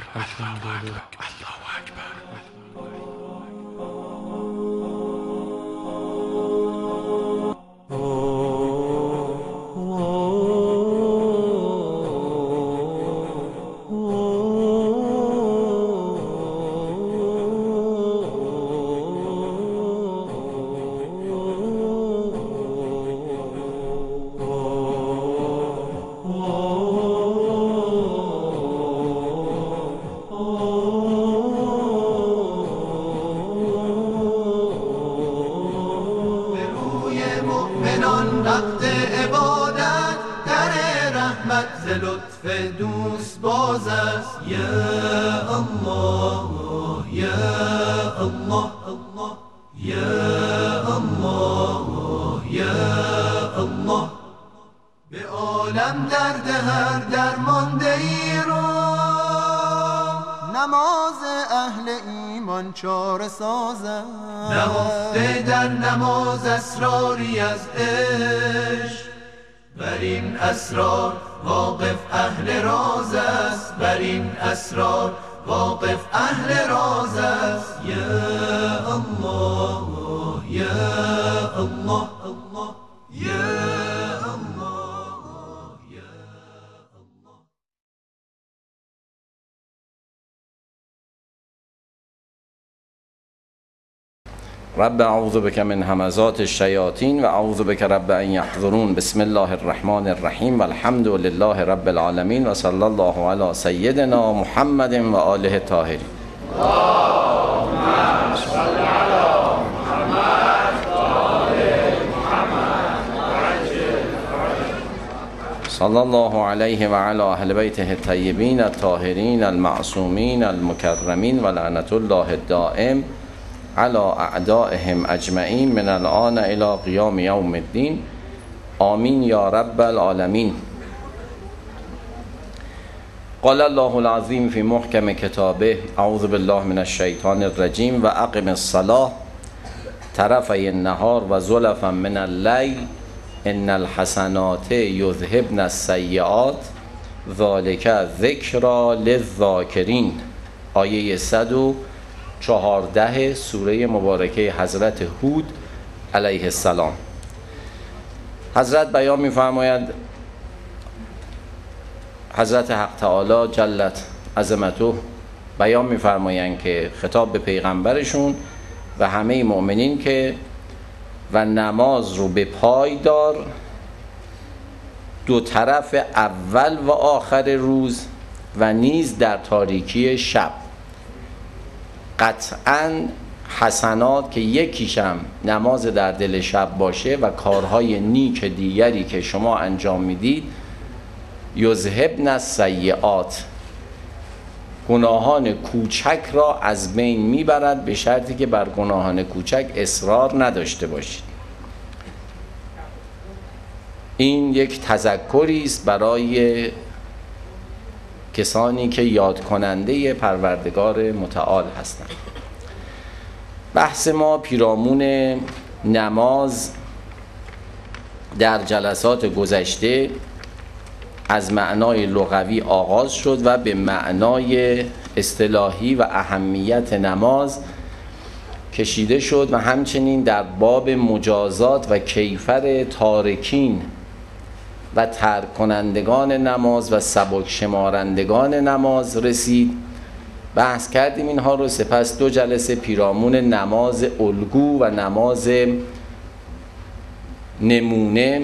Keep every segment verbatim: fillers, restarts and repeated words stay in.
الله اکبر. وقت عبادت در رحمت ز لطف دوست باز است. یا الله یا الله یا الله یا الله. به عالم درد هر درمانده ای رو نماز اهل ایمان چاره سازد. نهفته در نماز اسراری از عشق، بر این اسرار واقف اهل راز است. بر این اسرار واقف اهل راز است. یا الله یا الله یا رب اعوذ بک من همزات الشیاطین و اعوذ بک رب ان یحضرون. بسم الله الرحمن الرحیم و الحمد لله رب العالمین و صلی الله علی سیدنا محمد و آله الطاهرین. اللهم صل علی محمد و آل محمد صلی الله علیه و علی اهل بیته الطیبین الطاهرین المعصومین المکرمین و لعنت الله الدائم علی اعدائهم اجمعین من الان الی قیام یوم الدین. آمین یا رب العالمین. قال الله العظیم فی محکم کتابه اعوذ بالله من الشیطان الرجیم و اقم الصلاة طرفی النهار و زلفا من اللیل ان الحسنات یذهبن السیئات ذلک ذکری للذاکرین. آیه صد و چهارده سوره مبارکه حضرت هود علیه السلام. حضرت بیان می‌فرماید، حضرت حق تعالی جلت عظمته بیان می‌فرمایند که خطاب به پیغمبرشون و همه مؤمنین که و نماز رو به پای دار دو طرف اول و آخر روز و نیز در تاریکی شب. قطعاً حسنات که یکیشم نماز در دل شب باشه و کارهای نیک دیگری که شما انجام میدید یذهبن السیئات، گناهان کوچک را از بین میبرد، به شرطی که بر گناهان کوچک اصرار نداشته باشید. این یک تذکری است برای کسانی که یاد کننده پروردگار متعال هستند. بحث ما پیرامون نماز در جلسات گذشته از معنای لغوی آغاز شد و به معنای اصطلاحی و اهمیت نماز کشیده شد و همچنین در باب مجازات و کیفر تارکین و ترک کنندگان نماز و سبک شمارندگان نماز رسید. بحث کردیم اینها رو. سپس دو جلسه پیرامون نماز الگو و نماز نمونه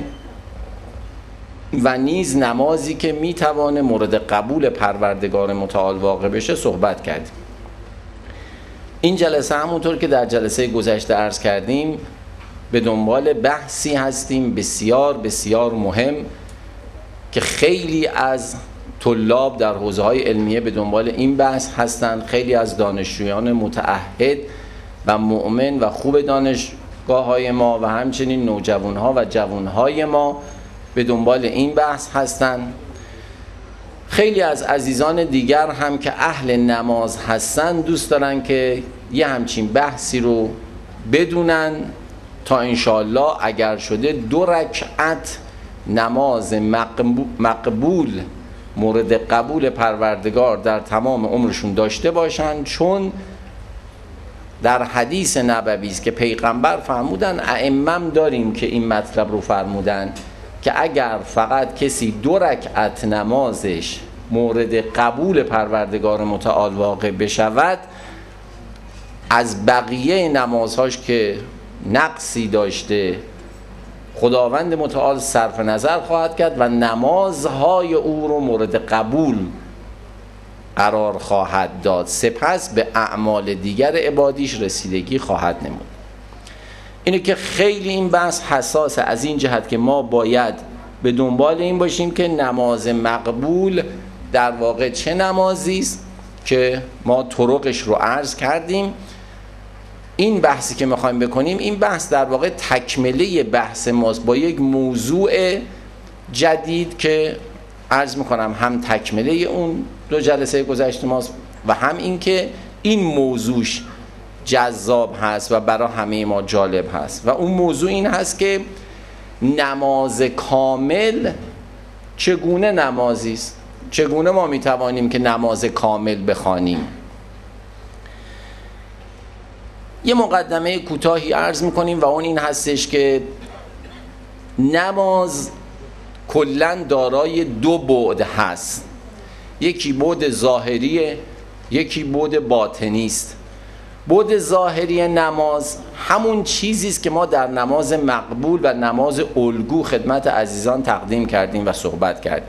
و نیز نمازی که میتوانه مورد قبول پروردگار متعال واقع بشه صحبت کردیم. این جلسه همونطور که در جلسه گذشته عرض کردیم به دنبال بحثی هستیم بسیار بسیار مهم که خیلی از طلاب در حوزه‌های علمیه به دنبال این بحث هستند. خیلی از دانشجویان متعهد و مؤمن و خوب دانشگاه‌های ما و همچنین نوجوان‌ها و جوان‌های ما به دنبال این بحث هستند. خیلی از عزیزان دیگر هم که اهل نماز هستند دوست دارن که یه همچین بحثی رو بدونن تا انشالله اگر شده دو رکعت نماز مقبول مورد قبول پروردگار در تمام عمرشون داشته باشن، چون در حدیث نبوی است که پیغمبر فرمودن، ائمه داریم که این مطلب رو فرمودن که اگر فقط کسی دو رکعت نمازش مورد قبول پروردگار متعال واقع بشود، از بقیه نمازهاش که نقصی داشته خداوند متعال صرف نظر خواهد کرد و نمازهای او رو مورد قبول قرار خواهد داد، سپس به اعمال دیگر عبادیش رسیدگی خواهد نمود. اینه که خیلی این بحث حساسه از این جهت که ما باید به دنبال این باشیم که نماز مقبول در واقع چه نمازی است که ما طرقش رو عرض کردیم. این بحثی که میخوایم بکنیم، این بحث در واقع تکمله بحث ماست با یک موضوع جدید که عرض میکنم هم تکمله اون دو جلسه گذشته ماست و هم این که این موضوعش جذاب هست و برای همه ما جالب هست. و اون موضوع این هست که نماز کامل چگونه نمازی است، چگونه ما میتوانیم که نماز کامل بخوانیم. یه مقدمه کوتاهی عرض میکنیم و اون این هستش که نماز کلاً دارای دو بعد هست، یکی بعد ظاهریه، یکی بعد باطنی است. بعد ظاهری نماز همون چیزی است که ما در نماز مقبول و نماز الگو خدمت عزیزان تقدیم کردیم و صحبت کردیم.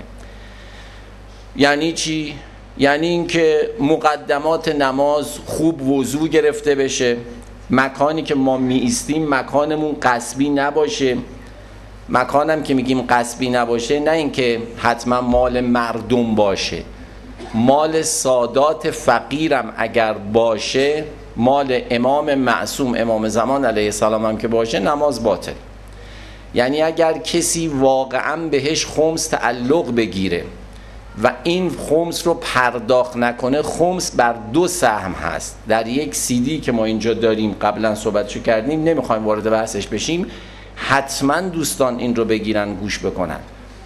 یعنی چی؟ یعنی اینکه مقدمات نماز خوب وضو گرفته بشه، مکانی که ما می ایستیم مکانمون قصبی نباشه. مکانم که میگیم قصبی نباشه نه اینکه حتما مال مردم باشه، مال سادات فقیرم اگر باشه، مال امام معصوم امام زمان علیه السلام هم که باشه، نماز باطل. یعنی اگر کسی واقعا بهش خمس تعلق بگیره و این خمس رو پرداخت نکنه، خمس بر دو سهم هست. در یک سیدی که ما اینجا داریم قبلا صحبتشو کردیم، نمیخوایم وارد بحثش بشیم، حتما دوستان این رو بگیرن گوش بکنن.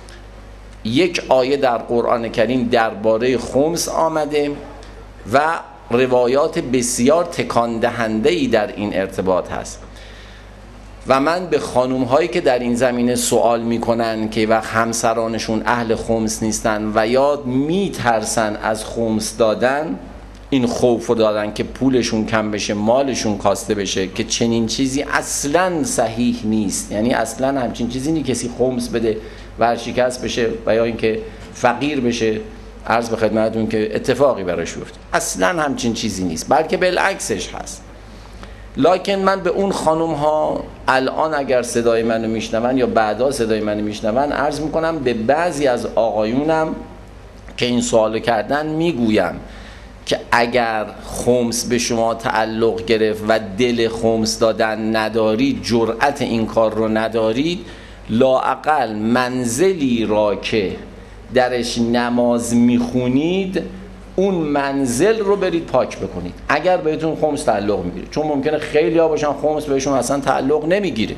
یک آیه در قرآن کریم درباره خمس آمده و روایات بسیار تکان دهنده‌ای در این ارتباط هست و من به خانوم هایی که در این زمینه سوال میکنن که وقت همسرانشون اهل خمس نیستن و یا میترسن از خمس دادن، این خوف رو دادن که پولشون کم بشه، مالشون کاسته بشه، که چنین چیزی اصلا صحیح نیست. یعنی اصلا همچین چیزی نیست کسی خمس بده ورشکست بشه و یا اینکه فقیر بشه. عرض به خدمتتون که اتفاقی براش بیفته، اصلا همچین چیزی نیست، بلکه بالعکسش هست. لکن من به اون خانم ها الان اگر صدای منو میشنون یا بعدا صدای منو میشنون، عرض میکنم به بعضی از آقایونم که این سوالو کردن میگویم که اگر خمس به شما تعلق گرفت و دل خمس دادن ندارید، جرأت این کار رو ندارید، لااقل منزلی را که درش نماز میخونید اون منزل رو برید پاک بکنید اگر بهتون خمس تعلق میگیره. چون ممکنه خیلی ها باشن خمس بهشون اصلا تعلق نمیگیره،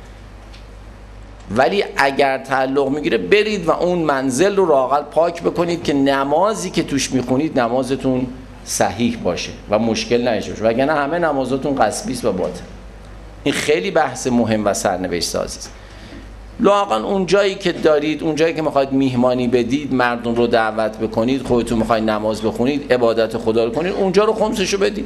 ولی اگر تعلق میگیره برید و اون منزل رو لااقل پاک بکنید که نمازی که توش میخونید نمازتون صحیح باشه و مشکل نشه باشه، وگرنه همه نمازاتون قصبی است و باطل. این خیلی بحث مهم و سرنوشت سازی است. لااقل اون جایی که دارید، اون جایی که میخواید میهمانی بدید، مردم رو دعوت بکنید، خودتون میخواید نماز بخونید، عبادت خدا رو کنید، اونجا رو خمسشو بدید.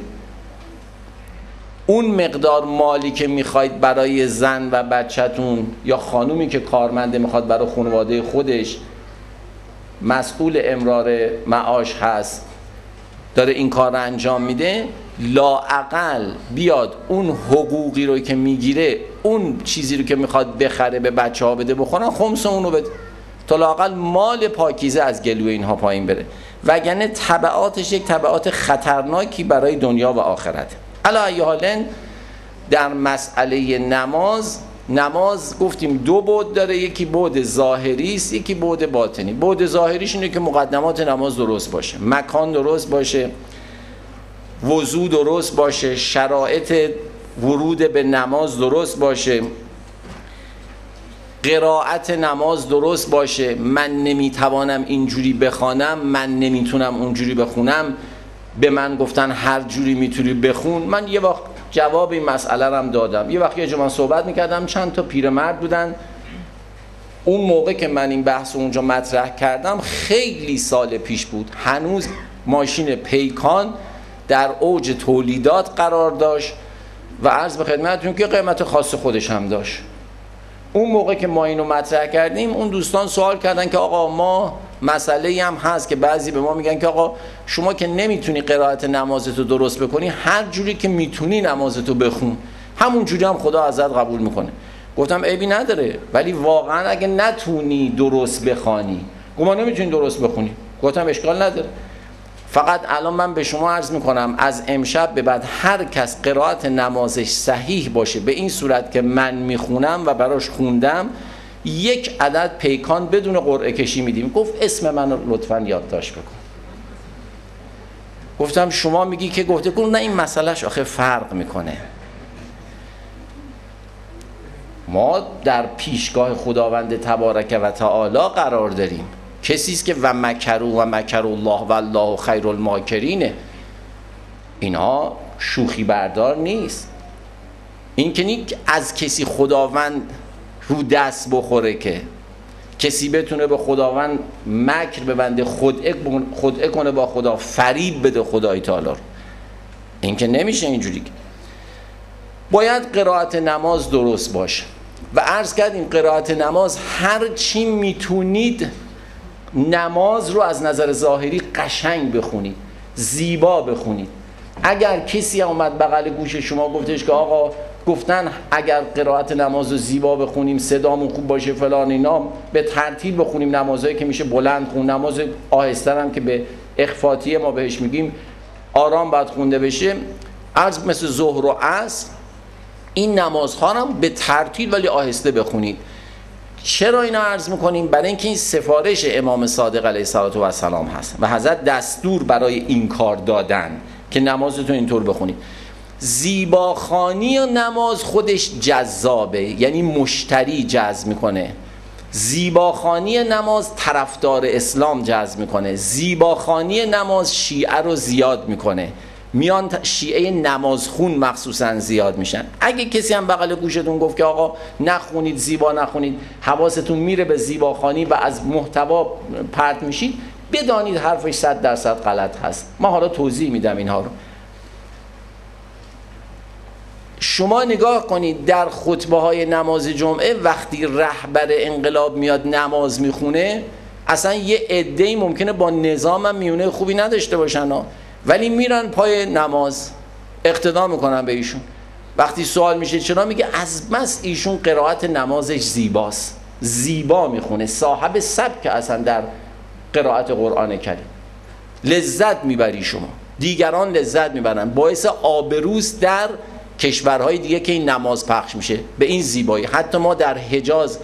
اون مقدار مالی که میخواید برای زن و بچه‌تون یا خانومی که کارمنده میخواد برای خانواده خودش مسئول امرار معاش هست داره این کار رو انجام میده، لااقل بیاد اون حقوقی رو که میگیره، اون چیزی رو که میخواد بخره به بچه ها بده بخورن، خمس اون رو بده تا لااقل مال پاکیزه از گلوی اینها پایین بره، وگرنه تبعاتش یک تبعات خطرناکی برای دنیا و آخرت. علی ای حال در مسئله نماز، نماز گفتیم دو بعد داره، یکی بعد ظاهری است، یکی بعد باطنی. بعد ظاهریش اینه که مقدمات نماز درست باشه، مکان درست باشه، وضو درست باشه، شرایط ورود به نماز درست باشه، قرائت نماز درست باشه، من نمیتوانم اینجوری بخوانم، من نمیتونم اونجوری بخونم، به من گفتن هر جوری میتونی بخون. من یه وقت جواب این مسئله رو هم دادم. یه وقت یه جا من صحبت میکردم، چند تا پیرمرد بودن. اون موقع که من این بحث اونجا مطرح کردم خیلی سال پیش بود، هنوز ماشین پیکان در اوج تولیدات قرار داشت و عرض به خدمتتون که قیمت خاص خودش هم داشت. اون موقع که ما اینو مطرح کردیم، اون دوستان سوال کردن که آقا ما مسئله‌ای هم هست که بعضی به ما میگن که آقا شما که نمیتونی قرائت نمازتو درست بکنی، هر جوری که میتونی نمازتو بخون، همون جوری هم خدا ازت قبول میکنه. گفتم عیبی نداره، ولی واقعا اگه نتونی درست بخوانی، گما نمیتونی درست بخونی، گفتم اشکال نداره. فقط الان من به شما عرض میکنم از امشب به بعد هر کس قرائت نمازش صحیح باشه به این صورت که من میخونم و براش خوندم، یک عدد پیکان بدون قرعه کشی میدیم. گفت اسم منو لطفاً یادداشت بکن. گفتم شما میگی که گفته کن، نه این مسئلهش آخه فرق میکنه. ما در پیشگاه خداوند تبارک و تعالی قرار داریم. کسی است که و مکروا و مکر الله و الله خیر الماکرینه. اینها شوخی بردار نیست. این که نیست از کسی خداوند رو دست بخوره که کسی بتونه به خداوند مکر ببنده، خدعه خدعه کنه با خدا، فریب بده خدای تعالی رو. این که نمیشه اینجوری. باید قرائت نماز درست باشه و عرض کردیم قرائت نماز هر چی میتونید نماز رو از نظر ظاهری قشنگ بخونید، زیبا بخونید. اگر کسی اومد بغل گوش شما گفتش که آقا گفتن اگر قرائت نماز رو زیبا بخونیم، صدامون خوب باشه فلان اینا، به ترتیل بخونیم، نمازایی که میشه بلند خون، نماز آهسته هم که به اخفاطیه ما بهش میگیم آرام باید خونده بشه، عرض مثل ظهر و عصر، این نمازها هم به ترتیل ولی آهسته بخونید. چرا اینا عرض میکنیم؟ برای اینکه این سفارش امام صادق علیه السلام هست و حضرت دستور برای این کار دادن که نمازتون اینطور بخونید. زیباخوانی نماز خودش جذابه، یعنی مشتری جذب میکنه. زیباخوانی نماز طرفدار اسلام جذب میکنه. زیباخوانی نماز شیعه رو زیاد میکنه، میان شیعه نمازخون مخصوصا زیاد میشن. اگه کسی هم بغل گوشتون گفت که آقا نخونید، زیبا نخونید، حواستون میره به زیباخوانی و از محتوا پرت میشید، بدانید حرفش صد درصد غلط هست. ما حالا توضیح میدم اینها رو. شما نگاه کنید در خطبه های نماز جمعه وقتی رهبر انقلاب میاد نماز میخونه، اصلا یه عده‌ای ممکنه با نظام هم میونه خوبی نداشته باشن ها، ولی میرن پای نماز اقتدا میکنن به ایشون. وقتی سوال میشه چرا، میگه از بس ایشون قرائت نمازش زیباست، زیبا میخونه، صاحب سبک اصلا در قرائت قرآن کریم. لذت میبری شما، دیگران لذت میبرن، باعث آبروست در کشورهای دیگه که این نماز پخش میشه به این زیبایی. حتی ما در حجاز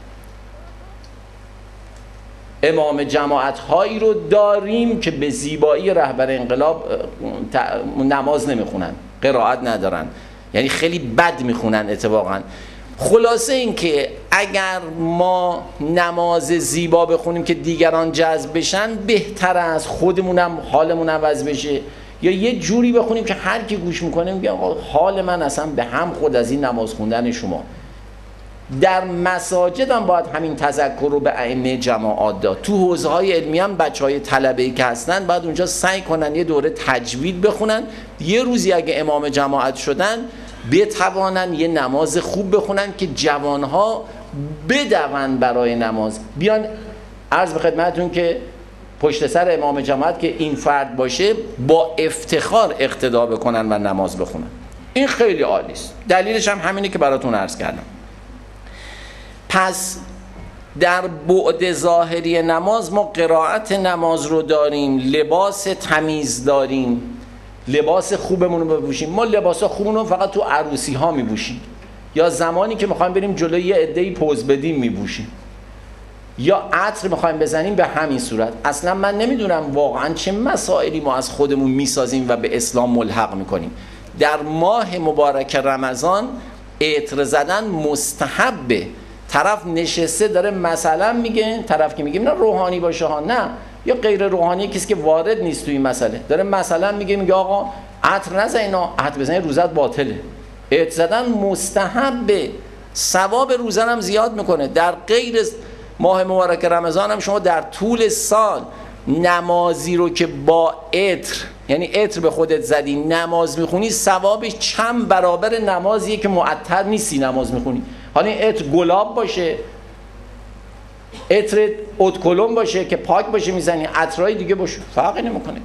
امام جماعت هایی رو داریم که به زیبایی رهبر انقلاب نماز نمیخونن، قرائت ندارن، یعنی خیلی بد میخونن اتفاقا. خلاصه این که اگر ما نماز زیبا بخونیم که دیگران جذب بشن، بهتر از خودمونم حالمون عوض بشه، یا یه جوری بخونیم که هر کی گوش میکنه میگه آقا حال من اصلا به هم خود از این نماز خوندن شما. در مساجد هم باید همین تذکر رو به ائمه جماعات داد. تو حوزه‌های علمی هم بچهای طلبه‌ای که هستن باید اونجا سعی کنن یه دوره تجوید بخونن، یه روزی اگه امام جماعت شدن بتوانن یه نماز خوب بخونن که جوانها بدون برای نماز بیان. عرض به خدمتتون که پشت سر امام جماعت که این فرد باشه با افتخار اقتدا بکنن و نماز بخونن. این خیلی عالی است. دلیلش هم همینه که براتون عرض کردم. پس در بعد ظاهری نماز ما قرائت نماز رو داریم، لباس تمیز داریم، لباس خوبمون رو بپوشیم. ما لباس خوبمون رو فقط تو عروسی ها میپوشیم، یا زمانی که میخوایم بریم جلوی یه عده‌ای پوز بدیم میپوشیم، یا عطر میخوایم بزنیم به همین صورت. اصلا من نمیدونم واقعا چه مسائلی ما از خودمون میسازیم و به اسلام ملحق میکنیم. در ماه مبارک رمضان عطر زدن مستحبه، طرف نشسته داره مثلا میگه، طرف که میگه نه روحانی باشه ها، نه یا غیر روحانی، کسی که وارد نیست توی این مسئله داره مثلا میگه میگه آقا عطر نزن، اینا عطر بزنی روزت باطله. عطر زدن مستحبه، ثواب روزن هم زیاد میکنه. در غیر ماه مبارک رمضان هم شما در طول سال نمازی رو که با عطر، یعنی عطر به خودت زدی نماز میخونی، ثوابش چند برابر نمازیه که معطر نیستی نماز میخونی. حالا این عطر گلاب باشه، عطر ادکلون باشه که پاک باشه میزنی، عطرهای دیگه باشه، فرقی نمیکنه.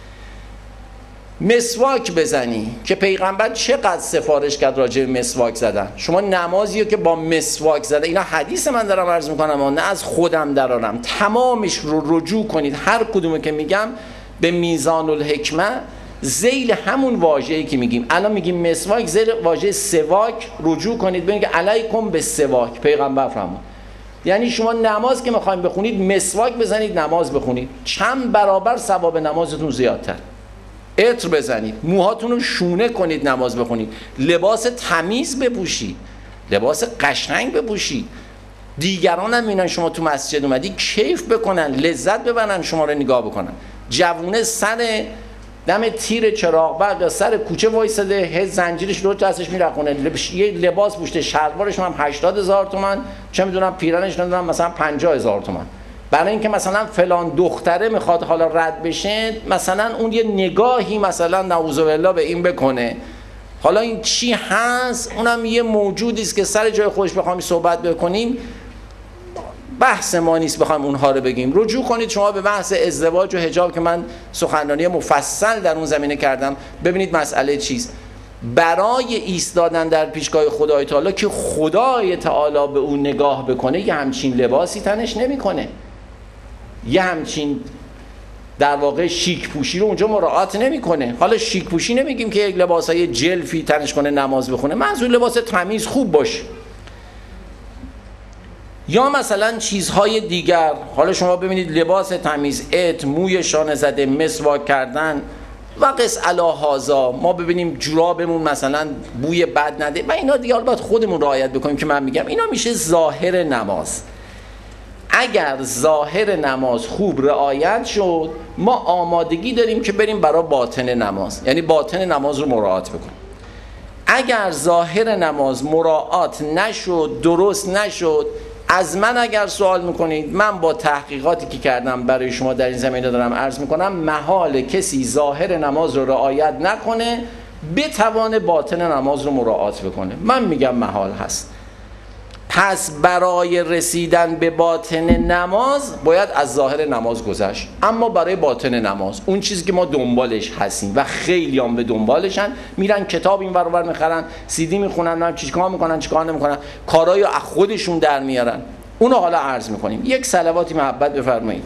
مسواک بزنی که پیغمبر چقدر سفارش کرد راجع به مسواک زدن. شما نمازی که با مسواک زده، اینا حدیث من دارم عرض میکنم و نه از خودم درارم، تمامش رو رجوع کنید، هر کدومه که میگم به میزان الحکمه ذیل همون واژه‌ای که میگیم. الان میگیم مسواک، ذیل واژه سواک رجوع کنید ببینید که علیکم به سواک پیغمبر فرمود. یعنی شما نماز که میخوایم بخونید مسواک بزنید نماز بخونید، چند برابر ثواب نمازتون زیادتر. عطر بزنید، موهاتون رو شونه کنید نماز بخونید، لباس تمیز بپوشید، لباس قشنگ بپوشید، دیگران هم میبینن شما تو مسجد اومدی کیف بکنن، لذت ببرن، شما رو نگاه بکنن. جوونه سر دم تیر چراغ برق یا سر کوچه وایساده، هی زنجیرش رو دستش میرخونه، یه لباس پوشته، شلوارش هم هشتاد هزار تومان، چه میدونم پیرنش نمیدونم مثلا پنجاه هزار تومان، برای اینکه مثلا فلان دختره میخواد حالا رد بشه، مثلا اون یه نگاهی مثلا نعوذ بالله به این بکنه. حالا این چی هست؟ اونم یه موجودی است که سر جای خودش بخوایم صحبت بکنیم، بحث ما نیست بخوایم اونها رو بگیم. رجوع کنید شما به بحث ازدواج و حجاب که من سخنرانی مفصل در اون زمینه کردم، ببینید مسئله چیست. برای ایستادن در پیشگاه خدای تعالی که خدای تعالی به اون نگاه بکنه، یه همچین لباسی تنش نمیکنه، یه همچین در واقع شیک پوشی رو اونجا مراعات نمیکنه. حالا شیک پوشی نمیگیم که یک لباسای جلفی تنش کنه نماز بخونه، منظور لباس تمیز خوب باشه. یا مثلا چیزهای دیگر، حالا شما ببینید لباس تمیز، عطر، موی شانه زده، مسواک کردن و قص علی هذا، ما ببینیم جورابمون مثلا بوی بد نده و اینا دیگه، حالا باید خودمون رعایت بکنیم که من میگم اینا میشه ظاهر نماز. اگر ظاهر نماز خوب رعایت شد، ما آمادگی داریم که بریم برای باطن نماز، یعنی باطن نماز رو مراعات بکنیم. اگر ظاهر نماز مراعات نشد، درست نشد، از من اگر سوال میکنید، من با تحقیقاتی که کردم برای شما در این زمینه دارم عرض میکنم، محال کسی ظاهر نماز رو رعایت نکنه بتوانه باطن نماز رو مراعات بکنه. من میگم محال هست. پس برای رسیدن به باطن نماز باید از ظاهر نماز گذشت. اما برای باطن نماز، اون چیزی که ما دنبالش هستیم و خیلی هم به دنبالشن، میرن کتاب این ور اون ور میخرن، سی دی میخونن، چیکار میکنن چیکار نمیکنن، کارای از خودشون در میارن. اونو حالا عرض میکنیم. یک صلواتی محبت بفرمایید.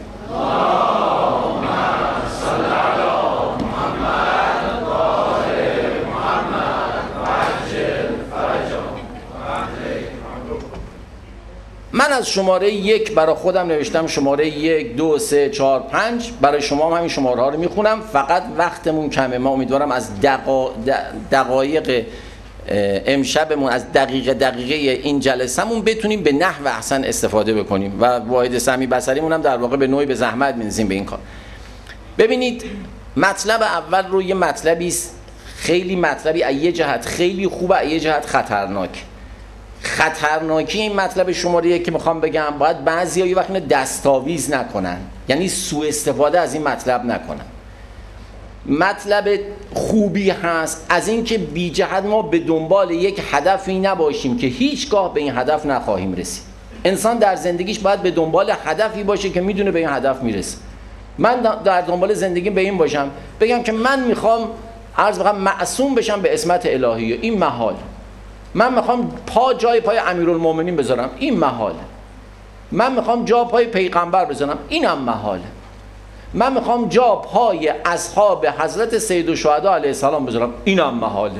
من از شماره یک برای خودم نوشتم، شماره یک، دو، سه، چهار، پنج، برای شما هم همین شماره ها رو میخونم. فقط وقتمون کمه، ما امیدوارم از دقا... دقایق امشبمون، از دقیقه دقیقه این جلسه‌مون بتونیم به نحو احسن استفاده بکنیم و واحد سمی بصریمون هم در واقع به نوعی به زحمت می‌نزیم به این کار. ببینید مطلب اول رو، یه مطلبی است، خیلی مطلبی از یه جهت خیلی خوبه، از یه جهت خطرناک. خطرناکی این مطلب شماره یک که میخوام بگم، باید بعضی‌ها یه وقت دستاویز نکنن، یعنی سوء استفاده از این مطلب نکنن. مطلب خوبی هست از این که بی جهت ما به دنبال یک هدفی نباشیم که هیچگاه به این هدف نخواهیم رسید. انسان در زندگیش باید به دنبال هدفی باشه که میدونه به این هدف میرسه. من در دنبال زندگیم به این باشم، بگم که من میخوام عرض بکنم معصوم بشم به عصمت الهی، این محال. من میخوام پا جای پای امیرالمومنین بذارم، این محاله. من میخوام جا پای پیغمبر بذارم، اینم محاله. من میخوام جا پای اصحاب حضرت سید الشهدا علیه السلام بذارم، اینم محاله.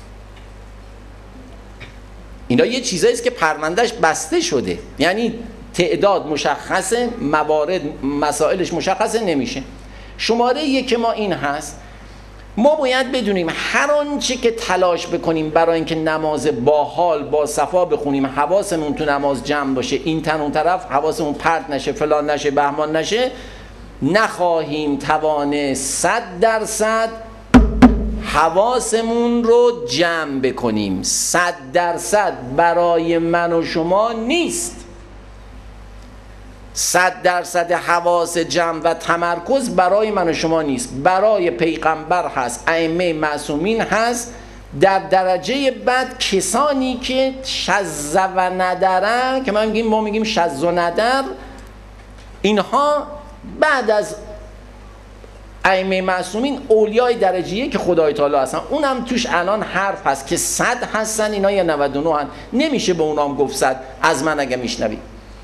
اینا یه چیزایی است که پروندهش بسته شده، یعنی تعداد مشخصه، موارد مسائلش مشخصه، نمیشه. شماره یک ما این هست، ما باید بدونیم هر آنچه که تلاش بکنیم برای اینکه نماز با حال با صفا بخونیم، حواسمون تو نماز جمع باشه، این تن اون طرف حواسمون پرت نشه، فلان نشه، بهمان نشه، نخواهیم توانه صد درصد حواسمون رو جمع بکنیم. صد درصد برای من و شما نیست. صد درصد حواس جمع و تمرکز برای من و شما نیست، برای پیغمبر هست، ائمه معصومین هست، در درجه بعد کسانی که شذ و ندرن، که ما میگیم ما میگیم شذ و ندر، اینها بعد از ائمه معصومین اولیای درجه که خدای تعالی هستن. اونم توش الان حرف هست که صد هستن اینا یا نود و نه هستن، نمیشه به اونام گفت صد. از من اگه میشنوید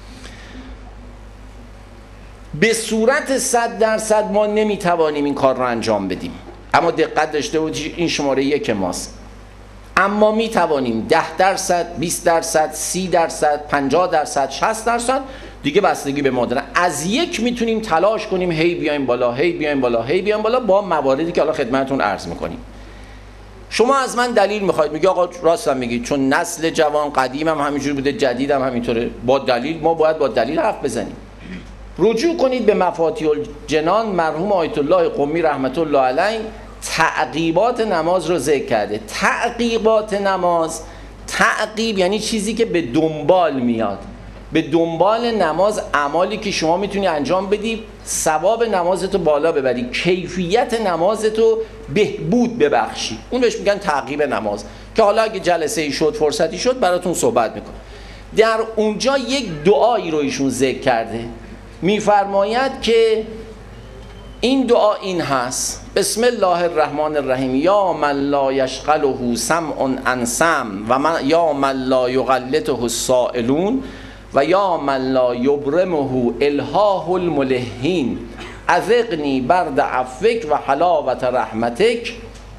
به صورت صد درصد ما نمیتوانیم این کار رو انجام بدیم، اما دقت داشته باشید این شماره یک ماست. اما میتوانیم ده درصد، بیست درصد، سی درصد، پنجاه درصد، شصت درصد، دیگه بستگی به ما داره. از یک میتونیم تلاش کنیم هی بیایم بالا، هی بیایم بالا، هی بیایم بالا، با مواردی که حالا خدمتتون عرض میکنیم. شما از من دلیل میخواید، میگی آقا راستم میگی، چون نسل جوان قدیمم همینجور بوده، جدیدم همینطوره، با دلیل ما باید با دلیل حرف بزنیم. رجوع کنید به مفاتیح الجنان، مرحوم آیت الله قمی رحمت الله علیه تعقیبات نماز رو ذکر کرده. تعقیبات نماز، تعقیب یعنی چیزی که به دنبال میاد، به دنبال نماز اعمالی که شما میتونی انجام بدی، ثواب نمازتو بالا ببری، کیفیت نمازتو بهبود ببخشی، اون بهش میگن تعقیب نماز، که حالا اگه جلسه ای شد، فرصتی شد، براتون صحبت میکنم. در اونجا یک دعایی رو ایشون ذکر کرده، میفرماید که این دعا این هست: بسم الله الرحمن الرحیم، یا من لا یشغله سمع عن سمع و من یا من لا یغلطه السائلون و یا من لا یبرمه الهاه الملحین، اذقنی برد عفوک و حلاوت رحمتک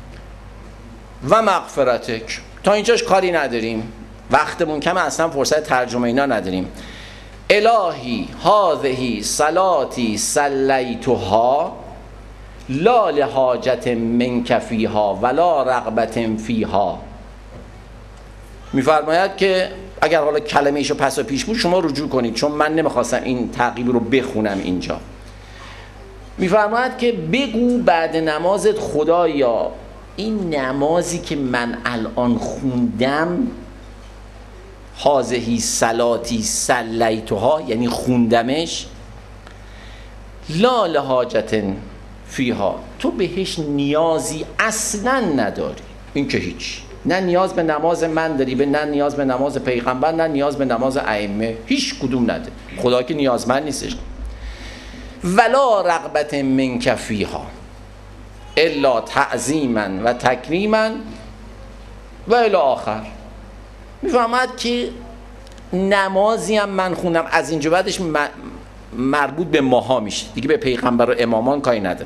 و مغفرتک. تا اینجاش کاری نداریم، وقتمون کمه، اصلا فرصت ترجمه اینا نداریم. الهی هذه صلاتی صلیتها لا لحاجت منک فیها ولا رغبت فیها. میفرماید که اگر حالا کلمه‌ایشو پس و پیش بود شما رجوع کنید، چون من نمیخواستم این تعقیب رو بخونم اینجا. میفرماید که بگو بعد نمازت خدایا این نمازی که من الان خوندم، هذه صلاتی صلیتها یعنی خوندمش، لا لحاجت فیها، تو بهش نیازی اصلا نداری. این که هیچ، نه نیاز به نماز من داری، به نه نیاز به نماز پیغمبر، نه نیاز به نماز ائمه، هیچ کدوم نداره. خدا که نیازمند نیستش. ولا رغبت منک فیها الا تعظیما و تکریما و الی آخر. میفهمد که نمازی هم من خوندم از اینجا بعدش مربوط به ماها میشه دیگه، به پیغمبر و امامان کاری نداره.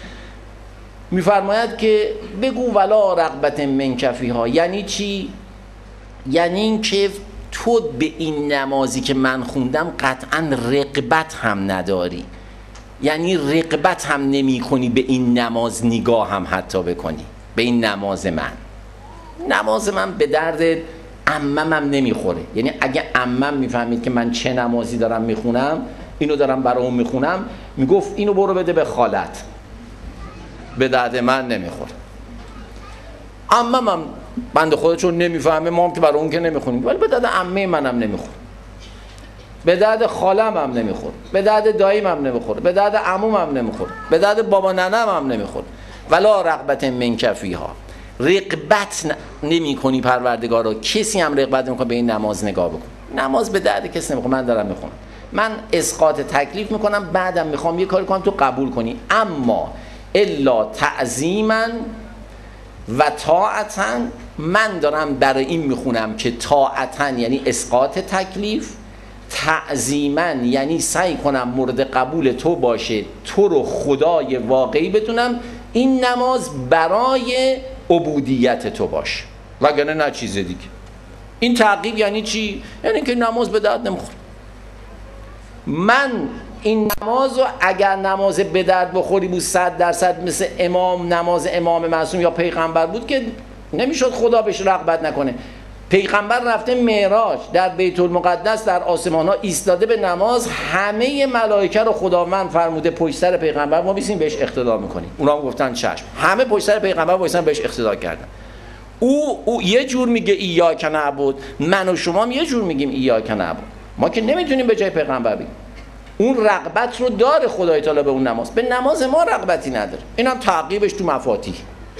میفرماید که بگو ولا رغبت منک فیها، یعنی چی؟ یعنی این که تو به این نمازی که من خوندم قطعا رغبت هم نداری، یعنی رغبت هم نمی کنی به این نماز نگاه هم حتی بکنی، به این نماز من. نماز من به درد عمم هم نمیخوره. یعنی اگه عمم میفهمید که من چه نمازی دارم میخونم، اینو دارم برای اون میخونم، میگفت اینو برو بده به خالت، به درد من نمیخوره. عمم هم بنده خدا چون نمیفهمه، ما هم که برای اون که نمیخونیم، ولی به درد عمه منم نمیخوره، به درد خالم هم نمیخوره، به درد داییم هم نمیخوره، به درد عموم هم نمیخوره، به درد بابا ننم هم نمیخوره. ولا رغبت منک فیها، رغبت نمی کنی پروردگار رو. کسی هم رغبت نمیکنه به این نماز نگاه بکن. نماز به درد کسی نمیخوره. من دارم میخونم، من اسقاط تکلیف میکنم، بعدم میخوام یه کاری کنم تو قبول کنی، اما الا تعظیما و طاعتا، من دارم برای این میخونم که طاعتا یعنی اسقاط تکلیف، تعظیما یعنی سعی کنم مورد قبول تو باشه، تو رو خدای واقعی بدونم، این نماز برای عبودیت تو باشه، وگرنه نه چیز دیگه. این تعقیب یعنی چی؟ یعنی که نماز به درد نمیخوره. من این نماز رو اگر نماز به درد بخوری بود صد درصد مثل امام نماز امام معصوم یا پیغمبر بود که نمیشد خدا بهش رغبت نکنه. پیغمبر رفته معراج در بیت المقدس در آسمان ها ایستاده به نماز، همه ملائکه رو خداوند فرموده پشت سر پیغمبر ما بیسیم بهش اقتدا میکنیم. اونا هم گفتن چشم، همه پشت سر پیغمبر وایسن بهش اقتدا کردن. او, او یه جور میگه ایاک نعبد، من و شما هم یه جور میگیم ایاک نعبد. ما که نمیتونیم به جای پیغمبر بگیم. اون رغبت رو داره خدای تعالی به اون نماز، به نماز ما رغبتی نداره. اینم تعقیبش تو مفاتیح.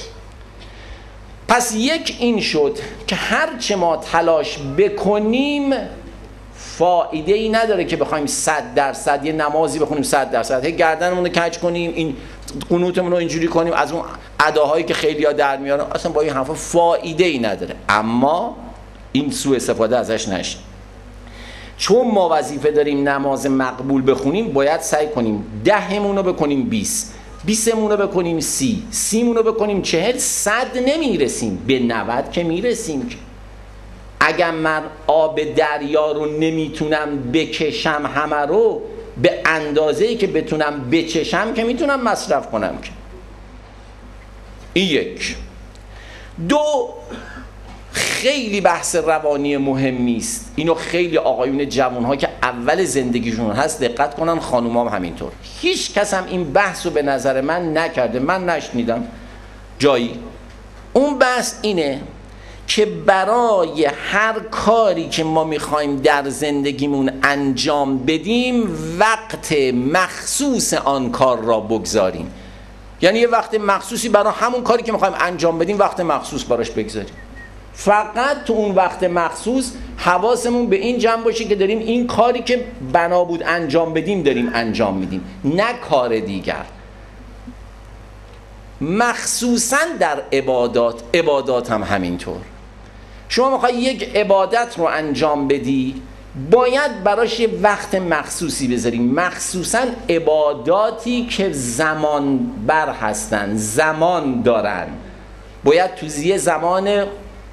پس یک این شد که هرچه ما تلاش بکنیم فایده ای نداره که بخوایم صد درصد یه نمازی بخونیم صد درصد هی گردنمون رو کج کنیم، این قنوتمون رو اینجوری کنیم از اون اداهایی که خیلی‌ها در میارن، اصلا با این حرفا فایده ای نداره. اما این سوء استفاده ازش نشه. چون ما وظیفه داریم نماز مقبول بخونیم، باید سعی کنیم دهمون رو بکنیم بیست، بیستمون رو بکنیم سی، سیمون رو بکنیم چهل، صد نمیرسیم، به نود که میرسیم. اگر من آب دریا رو نمیتونم بکشم همه رو به اندازه‌ای که بتونم بچشم که میتونم مصرف کنم که. این یک. دو، خیلی بحث روانی مهمی است. اینو خیلی آقایون جوان‌ها که اول زندگیشون هست دقت کنن، خانومام همینطور. هیچ کس هم این بحث رو به نظر من نکرده، من نشنیدم جایی. اون بحث اینه که برای هر کاری که ما میخوایم در زندگیمون انجام بدیم وقت مخصوص آن کار را بگذاریم. یعنی یه وقت مخصوصی برای همون کاری که میخوایم انجام بدیم وقت مخصوص براش بگذاریم. فقط تو اون وقت مخصوص حواسمون به این جمع باشه که داریم این کاری که بنا بود انجام بدیم داریم انجام میدیم، نه کار دیگر. مخصوصا در عبادات، عبادات هم همینطور. شما میخوای یک عبادت رو انجام بدی باید براش یه وقت مخصوصی بذاریم، مخصوصا عباداتی که زمان بر هستن، زمان دارن، باید تو یه زمان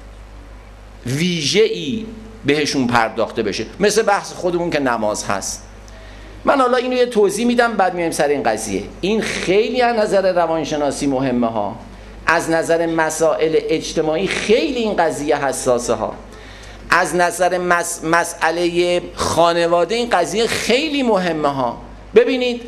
ویژه‌ای بهشون پرداخته بشه. مثل بحث خودمون که نماز هست. من حالا اینو یه توضیح میدم بعد میایم سر این قضیه. این خیلی از نظر روانشناسی مهمه ها، از نظر مسائل اجتماعی خیلی این قضیه حساسه ها، از نظر مس... مسئله خانواده این قضیه خیلی مهمه ها. ببینید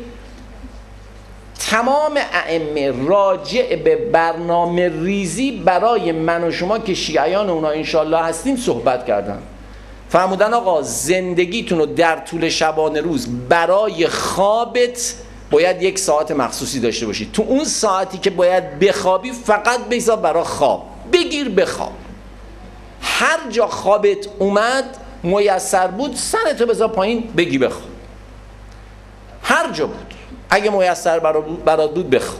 تمام ائمه راجع به برنامه ریزی برای من و شما که شیعیان اونا انشالله هستیم صحبت کردن. فرمودن آقا زندگیتون رو در طول شبانه روز برای خوابت باید یک ساعت مخصوصی داشته باشید. تو اون ساعتی که باید بخوابی فقط بگذار برای خواب، بگیر بخواب. هر جا خوابت اومد میسر بود سرتو بذار پایین بگی بخواب. هر جا بود اگه میسر برات بود بخواب.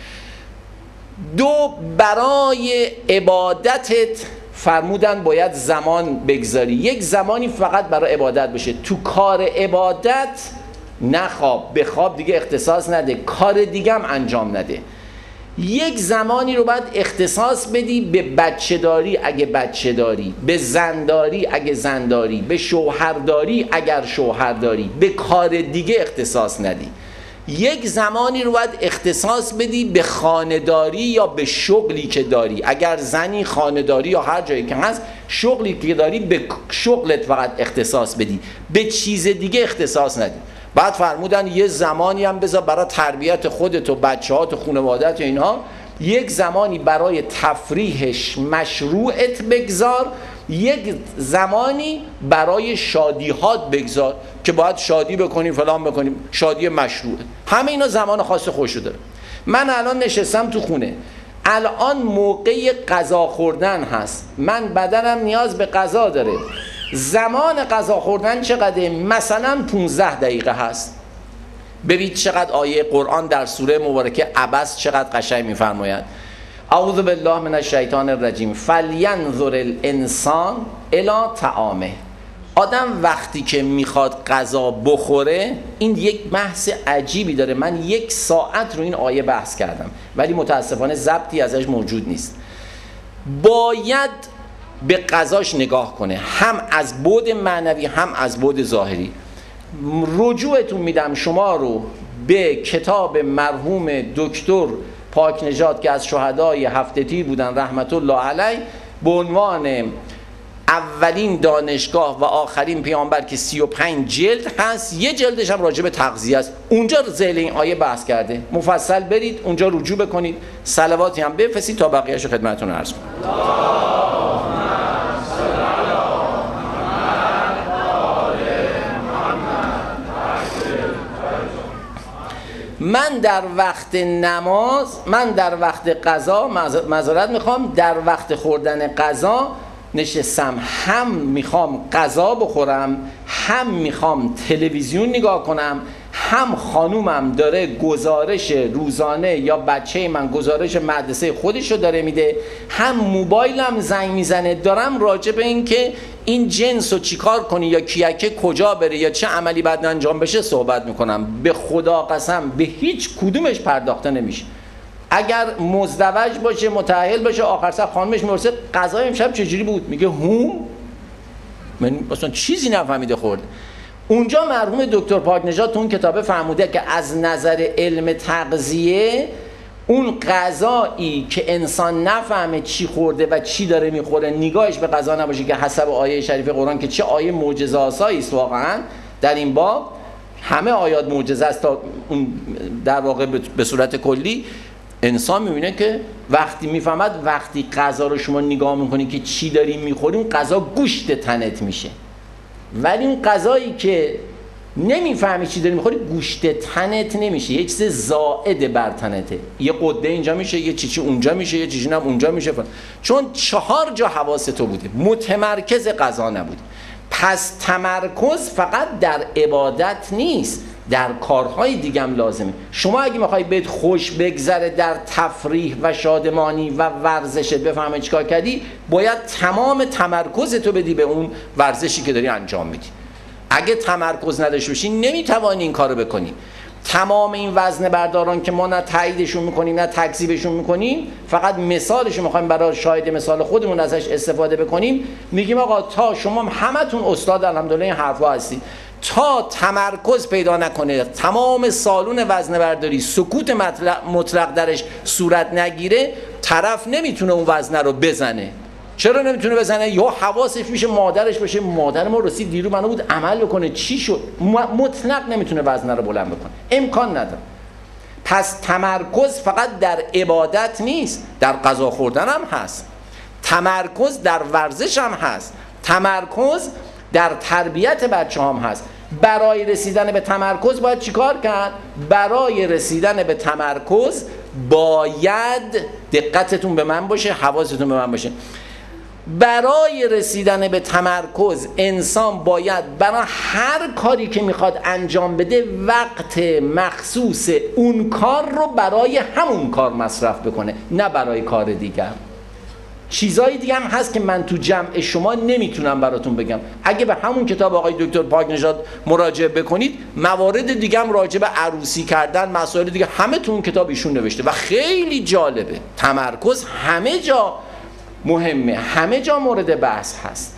دو، برای عبادتت فرمودن باید زمان بگذاری، یک زمانی فقط برای عبادت بشه. تو کار عبادت نخواب، به خواب دیگه اختصاص نده، کار دیگه هم انجام نده. یک زمانی رو باید اختصاص بدی به بچه داری اگه بچه داری، به زنداری اگه زنداری، به شوهرداری اگر شوهرداری، به کار دیگه اختصاص ندی. یک زمانی رو باید اختصاص بدی به خانه‌داری یا به شغلی که داری، اگر زنی خانه‌داری یا هر جایی که هست شغلی که داری به شغلت فقط اختصاص بدی، به چیز دیگه اختصاص ندی. بعد فرمودن یه زمانی هم بذار برای تربیت خودت و بچه‌هات و خانواده‌ات و اینها، یک زمانی برای تفریحش مشروعت بگذار، یک زمانی برای شادی‌هات بگذار که باید شادی بکنیم فلان بکنیم، شادی مشروعه. همه اینا زمان خاص خودشو داره. من الان نشستم تو خونه، الان موقع غذا خوردن هست، من بدنم نیاز به غذا داره. زمان غذا خوردن چقدره؟ مثلا پانزده دقیقه هست. ببینید چقدر آیه قرآن در سوره مبارکه عبس چقدر قشنگ میفرماید. اعوذ بالله من الشیطان الرجیم فلینظر الانسان الی طعامه. آدم وقتی که میخواد غذا بخوره، این یک بحث عجیبی داره. من یک ساعت رو این آیه بحث کردم ولی متاسفانه ضبطی ازش موجود نیست. باید به غذاش نگاه کنه، هم از بعد معنوی هم از بعد ظاهری. رجوعتون میدم شما رو به کتاب مرحوم دکتر پاکنژاد که از شهدای هفته تیر بودن رحمت الله علیه، به عنوان اولین دانشگاه و آخرین پیامبر که سی و پنج جلد هست، یه جلدش هم راجع به تغذیه است. اونجا ذیل این آیه بحث کرده، مفصل برید اونجا رجوع بکنید، صلواتی هم بفرستید تا بقیه‌اشو خدمتتون عرض کنم. من در وقت نماز، من در وقت قضا، معذرت میخوام، در وقت خوردن غذا نشستم، هم میخوام غذا بخورم، هم میخوام تلویزیون نگاه کنم، هم خانومم داره گزارش روزانه یا بچه من گزارش مدرسه خودشو داره میده، هم موبایلم زنگ میزنه، دارم راجع به این که این جنس رو چیکار کنی یا کیکه کجا بره یا چه عملی بعد انجام بشه صحبت میکنم. به خدا قسم به هیچ کدومش پرداخته نمیشه. اگر مزدوج باشه، متأهل باشه، آخر سر خانمش میپرسه غذای امشب چجوری بود، میگه هوم، من اصلا چیزی نفهمیده خورده. اونجا مرحوم دکتر پاکنژاد تو اون کتابه فرموده که از نظر علم تغذیه اون غذایی که انسان نفهمه چی خورده و چی داره میخوره، نگاهش به غذا نباشه که حسب آیه شریف قرآن که چه آیه معجزه‌آسایی است واقعا در این باب، همه آیات معجزه است تا اون در واقع به صورت کلی انسان میبینه که وقتی میفهمد وقتی غذا رو شما نگاه میکنی که چی داری میخوری، اون غذا گوشت تنت میشه. ولی اون غذایی که نمیفهمی چی داری میخوری گوشت تنت نمیشه، یه چیز زائد بر تنته، یه قده اینجا میشه، یه چیچی اونجا میشه، یه چیچی هم اونجا میشه، چون چهار جا حواس تو بوده، متمرکز غذا نبود. پس تمرکز فقط در عبادت نیست، در کارهای دیگه هم لازمه. شما اگه میخوای بهت خوش بگذره در تفریح و شادمانی و ورزشت، بفهمی چیکار کردی، باید تمام تمرکزتو بدی به اون ورزشی که داری انجام میدی. اگه تمرکز نداشته باشی نمیتوانی این کارو بکنی. تمام این وزن برداران که ما نه تاییدشون میکنیم نه تکذیبشون میکنیم، فقط مثالشو میخوایم برای شاهد مثال خودمون ازش استفاده بکنیم، میگیم آقا تا شما همتون استاد الحمدلله این حرفا هستی، تا تمرکز پیدا نکنه تمام سالون وزن برداری سکوت مطلق درش صورت نگیره، طرف نمیتونه اون وزنه رو بزنه. چرا نمیتونه بزنه؟ یا حواسش میشه مادرش باشه، مادر ما رسید دیرو منو بود عمل بکنه، چی شد؟ مطلق نمیتونه وزنه رو بلند بکنه، امکان نداره. پس تمرکز فقط در عبادت نیست، در غذا خوردن هم هست، تمرکز در ورزش هم هست، تمرکز در تربیت بچه هم هست. برای رسیدن به تمرکز باید چیکار کرد؟ برای رسیدن به تمرکز باید دقتتون به من باشه، حواستون به من باشه. برای رسیدن به تمرکز انسان باید برای هر کاری که میخواد انجام بده وقت مخصوص اون کار رو برای همون کار مصرف بکنه، نه برای کار دیگر. چیزای دیگه هم هست که من تو جمع شما نمیتونم براتون بگم. اگه به همون کتاب آقای دکتر پاکنژاد مراجعه بکنید، موارد دیگه هم راجع به عروسی کردن، مسائل دیگه همه تو اون کتاب ایشون نوشته و خیلی جالبه. تمرکز همه جا مهمه، همه جا مورد بحث هست.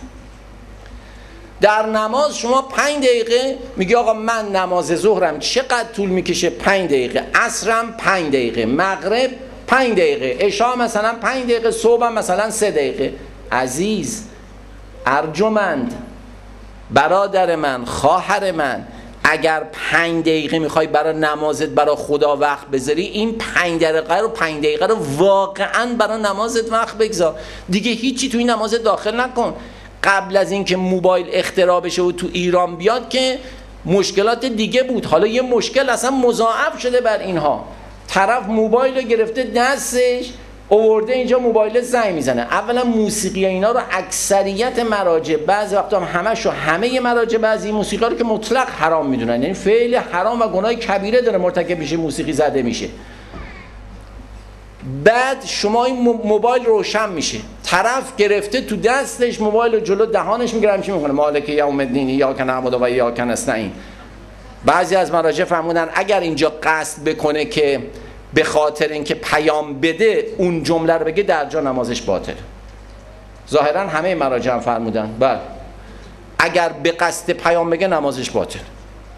در نماز شما پنج دقیقه میگی آقا من نماز ظهرم چقدر طول میکشه؟ پنج دقیقه. عصرم پنج دقیقه. مغرب پنج دقیقه. عشا مثلا پنج دقیقه. صبح مثلا سه دقیقه. عزیز، ارجمند، برادر من، خواهر من، اگر پنج دقیقه میخوای برای نمازت برای خدا وقت بذاری، این پنج دقیقه رو پنج دقیقه رو واقعا برای نمازت وقت بگذار. دیگه هیچی تو این نمازت داخل نکن. قبل از اینکه موبایل اختراع بشه و تو ایران بیاد که مشکلات دیگه بود، حالا یه مشکل اصلا مضاعف شده بر اینها. طرف موبایل رو گرفته دستش، آورده اینجا موبایل زنگ میزنه. اولا موسیقی اینا رو اکثریت مراجع، بعضی وقتا هم همش و همه مراجع بعضی موسیقی رو که مطلق حرام میدونن، یعنی فعل حرام و گناه کبیره داره مرتکب میشه، موسیقی زده میشه. بعد شما این موبایل روشن میشه، طرف گرفته تو دستش موبایل رو جلو دهانش میگیره، چی میکنه؟ مالک یوم الدین ایاک نعبد و ایاک نستعین. بعضی از مراجع فهموندن اگر اینجا قصد بکنه که به خاطر اینکه پیام بده اون جمله رو بگه، در جا نمازش باطل. ظاهرا همه مراجع هم فرمودن بله، اگر به قصد پیام بگه نمازش باطل.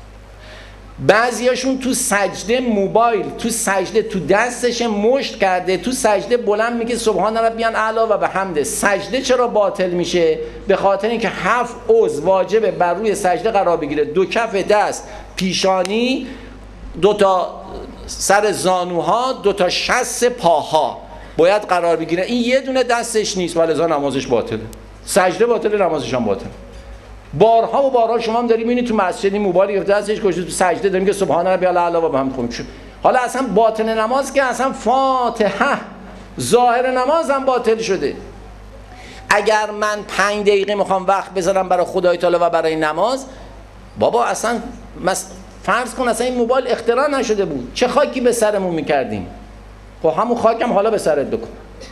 بعضیاشون تو سجده موبایل تو سجده تو دستش مشت کرده، تو سجده بلند میگه سبحان ربی الاعلی و بحمده. سجده چرا باطل میشه؟ به خاطر اینکه هفت عضو واجبه بر روی سجده قرار بگیره. دو کف دست، پیشانی، دو تا سر زانوها، دو تا شست پاها باید قرار بگیره. این یه دونه دستش نیست و لذا نمازش باطله. سجده باطله، نمازش هم باطله. بارها و بارها شما هم داریم میبینید تو مسجدی موبایل گرفته دستش گوشه تو سجده داریم که سبحان ربی الاعلی و بحمده خونیم. حالا اصلا باطل نماز که اصلا فاتحه ظاهر نماز هم باطل شده. اگر من پنج دقیقه میخوام وقت بذارم برای خدای تعالی و برای نماز، بابا اصلا مس... فرض کن اصلا این موبایل اختراع نشده بود، چه خاکی به سرمون میکردیم؟ خب همون خاکم حالا به سرت بکن.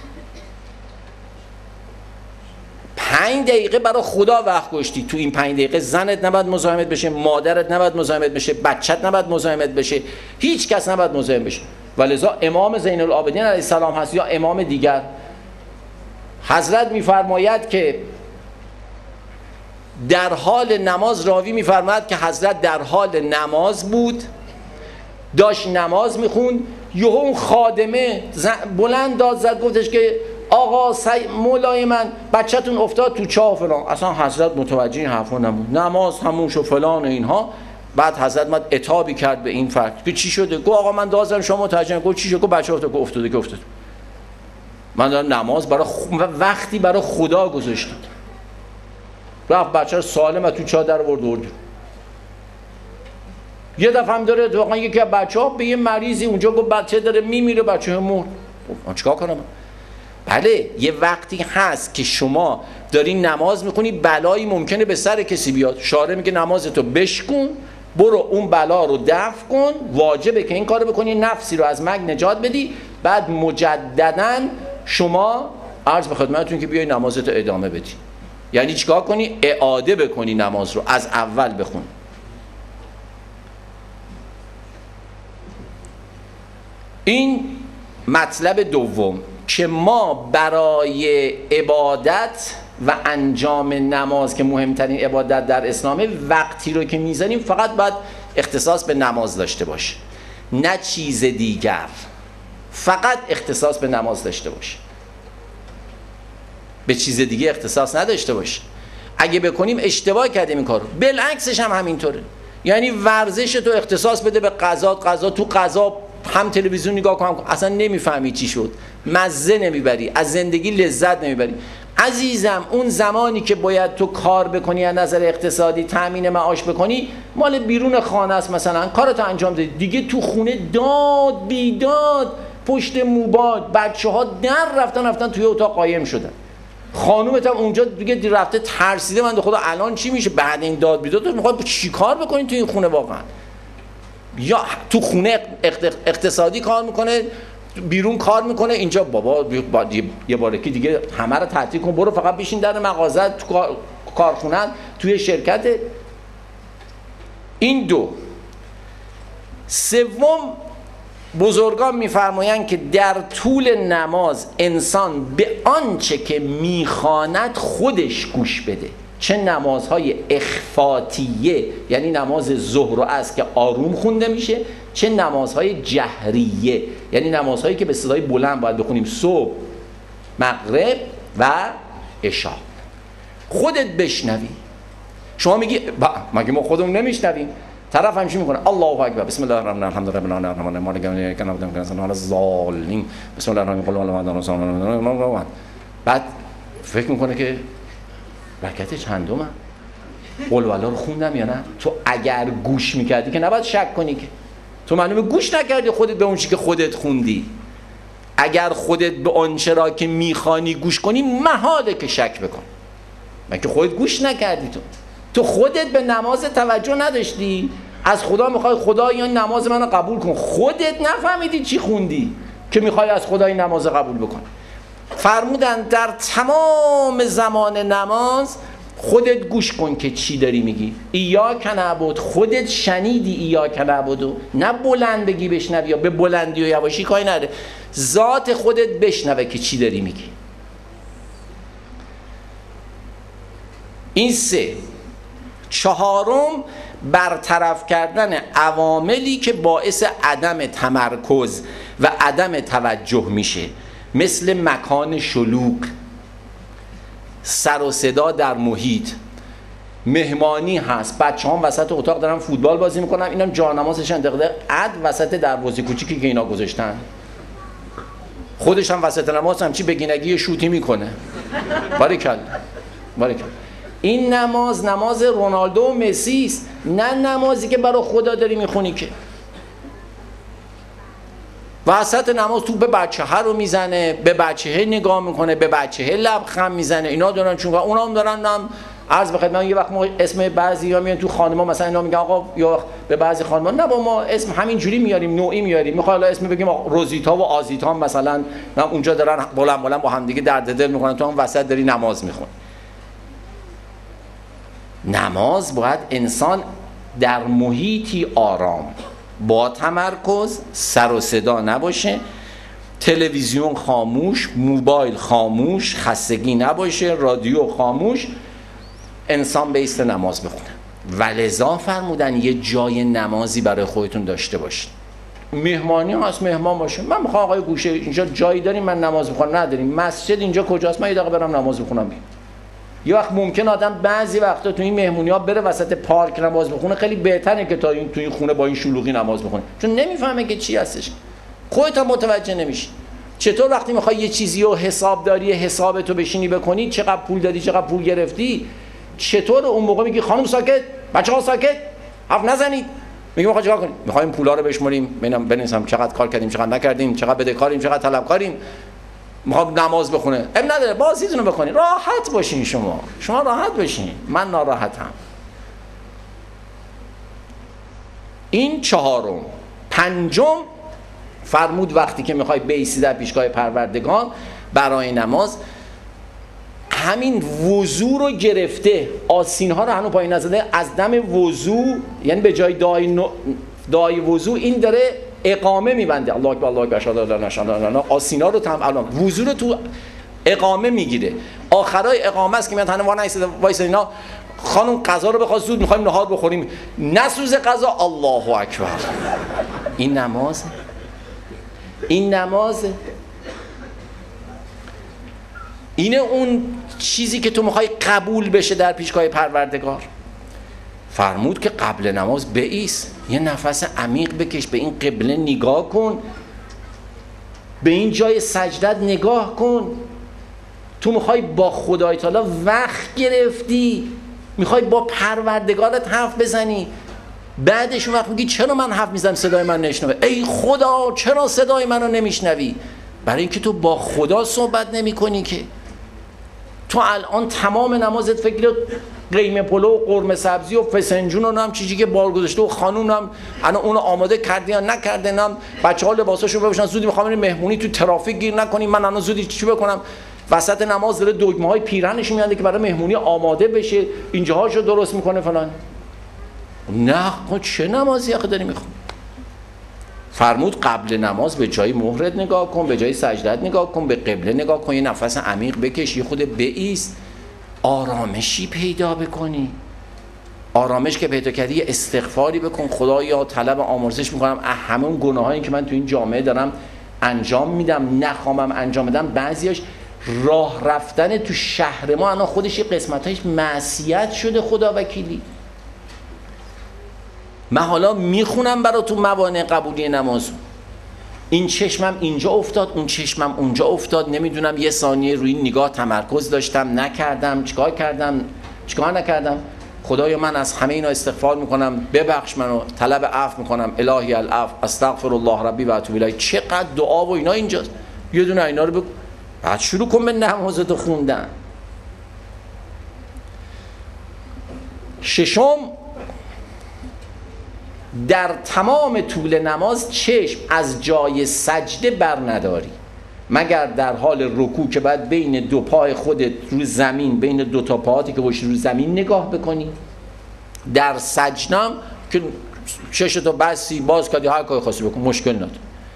پنج دقیقه برای خدا وقت گشتی، تو این پنج دقیقه زنت نباید مزاحمت بشه، مادرت نباید مزاحمت بشه، بچت نباید مزاحمت بشه، هیچ کس نباید مزاحم بشه. ولذا امام زین العابدین علیه السلام هست یا امام دیگر، حضرت میفرماید که در حال نماز، راوی میفرماید که حضرت در حال نماز بود، داشت نماز میخوند، یهو اون خادمه بلند داد زد گفتش که آقا سی... مولای من بچه‌تون افتاد تو چاه فلان. اصلا حضرت متوجه این حرفا نمود، نماز تموم شد فلان و اینها. بعد حضرت مد عتابی کرد به این فرد که چی شده؟ گفت آقا من دازم شما متوجه گفت چی شد؟ گفت بچه افتاد. گفت افتاده که افتاد. من دارم نماز برای خ... وقتی برای خدا گذاشتم. رفت بچه رو سالم تو چاه در آورد آورد. یه دفعه هم داره واقعا یکی از بچه‌ها به یه مریضی اونجا گفت بچه داره میمیره، بچه مرد. من چیکار کنم؟ بله یه وقتی هست که شما داری نماز میکنی، بلایی ممکنه به سر کسی بیاد، شارع میگه نمازتو بشکن، برو اون بلا رو دفع کن، واجبه که این کارو بکنی، نفسی رو از مرگ نجات بدی. بعد مجددا شما عرض به خدمتتون که بیای نمازتو ادامه بدی. یعنی چیکار کنی؟ اعاده بکنی نماز رو، از اول بخون. این مطلب دوم که ما برای عبادت و انجام نماز که مهمترین عبادت در اسلامه، وقتی رو که میزنیم فقط باید اختصاص به نماز داشته باشه، نه چیز دیگر، فقط اختصاص به نماز داشته باشه، به چیز دیگه اختصاص نداشته باشه. اگه بکنیم اشتباه کردیم این کارو. بالعکسش هم همینطوره. یعنی ورزش تو اختصاص بده به قضا، قضا تو قضا هم تلویزیون نگاه کنم اصلا نمیفهمی چی شد، مزه نمیبری، از زندگی لذت نمیبری. عزیزم اون زمانی که باید تو کار بکنی از نظر اقتصادی، تامین معاش بکنی، مال بیرون خانه است، مثلا کارتو انجام دادی، دیگه تو خونه داد بیداد، پشت موبایل، بچه‌ها در رفتن رفتن توی اتاق قایم شدن، خانومت هم اونجا دیگه رفته ترسیده، من خدا الان چی میشه بعد این داد بیداد؟ تو میخوای چیکار بکنی تو این خونه واقعا؟ یا تو خونه اقتصادی کار میکنه، بیرون کار میکنه، اینجا بابا یه بارکی دیگه همه رو تعطیل کن، برو فقط بشین در مغازه، تو کارخونه، توی شرکت. این دو. سوم، بزرگان میفرمایند که در طول نماز انسان به آنچه که میخواند خودش گوش بده، چه نمازهای اخفاتیه یعنی نماز ظهر و عصر که آروم خونده میشه، چه نمازهای جهریه یعنی نمازهایی که به صدای بلند باید بخونیم، صبح، مغرب و عشاء. خودت بشنوی. شما میگی مگه ما خودمون نمیشنویم؟ طرف همچین میکنه الله اکبر، بسم الله الرحمن الرحیم، الحمد لله رب العالمین، مالک یوم الدین، ایاک نعبد و ایاک نستعین، الضالین، بسم الله الرحمن الرحیم. بعد فکر میکنه که رکعت چندمه؟ قل والله رو خوندم یا نه؟ تو اگر گوش میکردی که نباید شک کنی، که تو معلومه گوش نکردی خودت به اون چیزی که خودت خوندی. اگر خودت به آنچه را که میخوانی گوش کنی، محاله که شک بکن، مگه خودت گوش نکردی. تو تو خودت به نماز توجه نداشتی، از خدا میخوای خدا یا نماز منو قبول کن، خودت نفهمیدی چی خوندی که میخوای از خدا این نماز قبول بکن. فرمودن در تمام زمان نماز خودت گوش کن که چی داری میگی. ایاک نعبد، خودت شنیدی ایاک نعبد، نه بلند بگی بشنوی، یا به بلندی و یواشی کاری نداره، ذات خودت بشنوه که چی داری میگی. این سه. چهارم، برطرف کردن عواملی که باعث عدم تمرکز و عدم توجه میشه، مثل مکان شلوغ، سر و صدا در محیط، مهمانی هست، بچه هم وسط اتاق دارن فوتبال بازی میکنن، اینم جانمازشن دقیقه عد وسط دروازه کوچیکی که اینا گذاشتن، خودش هم وسط نماز هم چی بگینگی شوتی میکنه. باریکلا باریکلا. این نماز نماز رونالدو و مسی است، نه نمازی که برای خدا داری میخونی که. وسط نماز تو به بچه ها رو میزنه، به بچه ها نگاه میکنه، به بچه ها لبخند میزنه، اینا دارن چون اونا هم دارن هم عرض بخدمت من یه وقت ما اسم بعضی ها میان تو خانما مثلا اینا میگن آقا یا به بعضی خانما نه با ما اسم همین جوری میاریم نوعی میاریم، میخواد اسم بگیم روزیتا و آزیتا مثلا اونجا دارن بلند بلند با هم دیگه درد دل میکنن، تو هم وسط داری نماز میخونی. نماز باید انسان در محیطی آرام با تمرکز، سر و صدا نباشه، تلویزیون خاموش، موبایل خاموش، خستگی نباشه، رادیو خاموش، انسان بیست نماز بخونه. ولذا فرمودن یه جای نمازی برای خودتون داشته باشید. مهمانی هست مهمان باشه، من میخوام آقای گوشه اینجا جایی داریم من نماز بخونم، نداریم مسجد اینجا کجاست من یه دقیقه برم نماز بخونم بیام. یه وقت ممکن آدم بعضی وقتا تو این مهمونی ها بره وسط پارک نماز بخونه، خیلی بهتره که تا این تو این خونه با این شلوغی نماز بخونه، چون نمیفهمه که چی هستش، خودت هم متوجه نمیشی. چطور وقتی میخوای یه چیزی رو حسابداری حسابتو بشینی بکنی، چقدر پول دادی چقدر پول گرفتی، چطور اون موقع میگی خانم ساکت، بچه‌ها ساکت، حرف نزنید، میگم آقا چیکار کنیم؟ میخوایم پولا رو بشمریم، ببینم بنویسم چقدر کار کردیم چقدر نکردیم، چقدر بدهکاریم چقدر طلبکاریم، میخوام نماز بخونه، اب نداره بازیتون رو بکنید، راحت باشین، شما شما راحت باشین، من ناراحتم. این چهارم. پنجم فرمود وقتی که میخوای بیسی در پیشگاه پروردگار برای نماز، همین وضو رو گرفته، آستین ها رو هنوز پایین نزده، از دم وضو یعنی به جای دعای نو... دعای وضو این داره اقامه میبنده، الله اکبر الله اکبر اشهد ان لا اله الا الله، آستین ها رو تم الان وضو رو تو اقامه میگیره، آخرای اقامه است که میاد هنوز وایس وایس اینا خانم غذا رو بخواد زود میخوایم نهار بخوریم، نسوز غذا، الله اکبر. این نماز این نماز اینه اون چیزی که تو میخوای قبول بشه در پیشگاه پروردگار. فرمود که قبل نماز بایست، یه نفس عمیق بکش، به این قبله نگاه کن، به این جای سجدت نگاه کن. تو میخوای با خدای تعالی وقت گرفتی، میخوای با پروردگارت حرف بزنی، بعدش وقت میگی چرا من حرف میزنم صدای من نشنوه، ای خدا چرا صدای منو نمیشنوی؟ برای اینکه تو با خدا صحبت نمی کنی که. تو الان تمام نمازت فکر قیمه پلو و قرمه سبزی و فسنجون و هم چیزی که بار گذاشته و خانوم هم الان اونو آماده کردی یا نکرده، هم بچه‌ها لباساشو بپوشن، زودی میخوام بریم مهمونی، تو ترافیک گیر نکنیم، من الان زودی چی بکنم، وسط نماز داره دگمه‌های پیرهنش میاد که برای مهمونی آماده بشه، اینجاهاشو درست میکنه فلان. نه چه نمازی آخه داری میخونی؟ فرمود قبل نماز به جای مهرت نگاه کن، به جای سجدت نگاه کن، به قبله نگاه کن، یه نفس عمیق بکش، یه خود بایست، آرامشی پیدا بکنی. آرامش که پیدا کردی یه استغفاری بکن، خدایا طلب آمرزش میکنم همه اون گناهایی که من تو این جامعه دارم انجام میدم نخوامم انجام بدم. بعضیاش راه رفتن تو شهر ما الان خودش یه قسمتش معصیت شده، خدا وکیلی. من حالا میخونم برای تو موانع قبولی نماز، این چشمم اینجا افتاد اون چشمم اونجا افتاد، نمیدونم یه ثانیه روی نگاه تمرکز داشتم نکردم، چیکار کردم چیکار نکردم. خدایا من از همه اینا استغفار میکنم، ببخش منو، طلب عفو میکنم، الهی العفو، استغفر الله ربی و اتوب الیه. چقدر دعا و اینا اینجاست، یه دونه اینا رو بگو، بعد شروع کن به نمازتو خوندن. ششم، در تمام طول نماز چشم از جای سجده بر نداری، مگر در حال رکوع که باید بین دو پای خودت رو زمین، بین دو تا پاهاتی که پشت رو زمین نگاه بکنی. در سجدم که چشتو بستی باز کردی هر کاری خواستی بکن، مشکل نداره.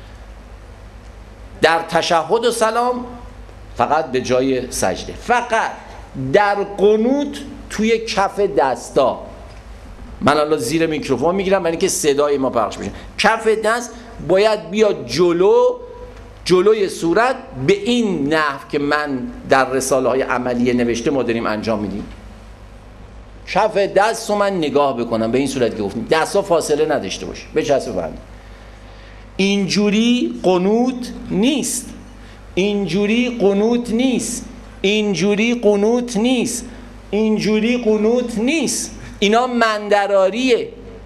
در تشهد و سلام فقط به جای سجده. فقط در قنوت توی کف دستا من الان زیر میکروفون میگیرم برای اینکه صدای ما پخش بشه. کف دست باید بیاد جلو، جلوی صورت، به این نحو که من در رساله های عملیه نوشته ما داریم انجام میدیم. کف دست رو من نگاه بکنم به این صورت که گفتیم، دستا فاصله نداشته باشه، بچسبه بند. اینجوری قنوت نیست، اینجوری قنوت نیست، اینجوری قنوت نیست، اینجوری قنوت نیست. اینا مندراریه.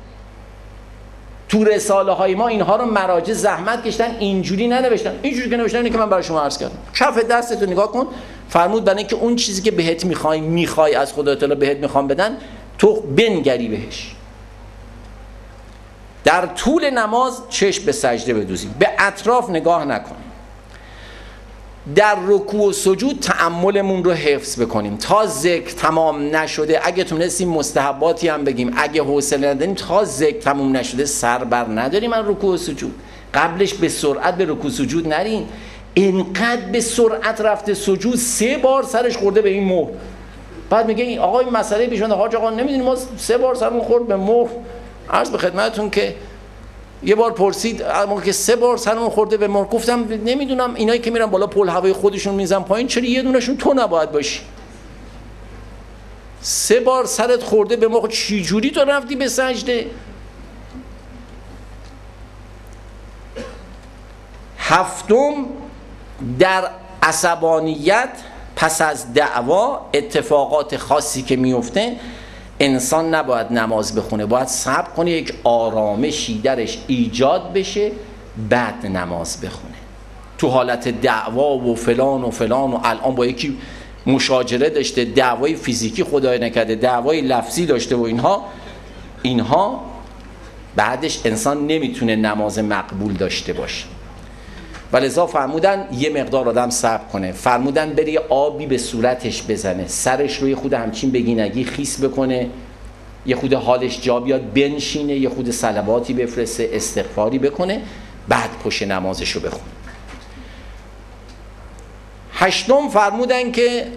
تو رساله های ما اینها رو مراجع زحمت کشتن، اینجوری ننوشتن. اینجوری که نوشتن اینه که من برای شما عرض کردم. کف دستتو نگاه کن. فرمود برای اینکه اون چیزی که بهت میخوای میخوای از خدا تعالی بهت میخوام بدن، تو بنگری بهش. در طول نماز چشم به سجده بدوزی، به اطراف نگاه نکن. در رکوع و سجود تأملمون رو حفظ بکنیم تا ذکر تمام نشده. اگه تونستیم مستحباتی هم بگیم، اگه حوصله نداریم تا ذکر تمام نشده سر بر نداریم من رکوع و سجود. قبلش به سرعت به رکوع و سجود نرین. اینقدر به سرعت رفته سجود، سه بار سرش خورده به این مهر. بعد میگه این آقا این مسئله پیش اومده، حاج آقا نمیدونیم ما سه بار سرمون خورد به مهر. عرض به خدمتتون که یه بار پرسید اما که سه بار سرمون خورده به مهر، گفتم نمیدونم اینایی که میرن بالا پل هوای خودشون میزن پایین، چرا یه دونشون تو نباید باشی؟ سه بار سرت خورده به مهر، چی جوری تو رفتی به سجده؟ هفتم، در عصبانیت پس از دعوا، اتفاقات خاصی که میفته، انسان نباید نماز بخونه، باید صبر کنه یک آرامشی درش ایجاد بشه بعد نماز بخونه. تو حالت دعوا و فلان و فلان و الان با یکی مشاجره داشته، دعوای فیزیکی خدای نکرده دعوای لفظی داشته و اینها اینها بعدش انسان نمیتونه نماز مقبول داشته باشه. ولذا فرمودن یه مقدار آدم صبر کنه، فرمودن بره یه آبی به صورتش بزنه، سرش روی خود همچین بگینگی خیس بکنه، یه خود حالش جا بیاد، بنشینه، یه خود صلواتی بفرسته، استغفاری بکنه، بعد پشت نمازشو بخونه. هشتم فرمودن که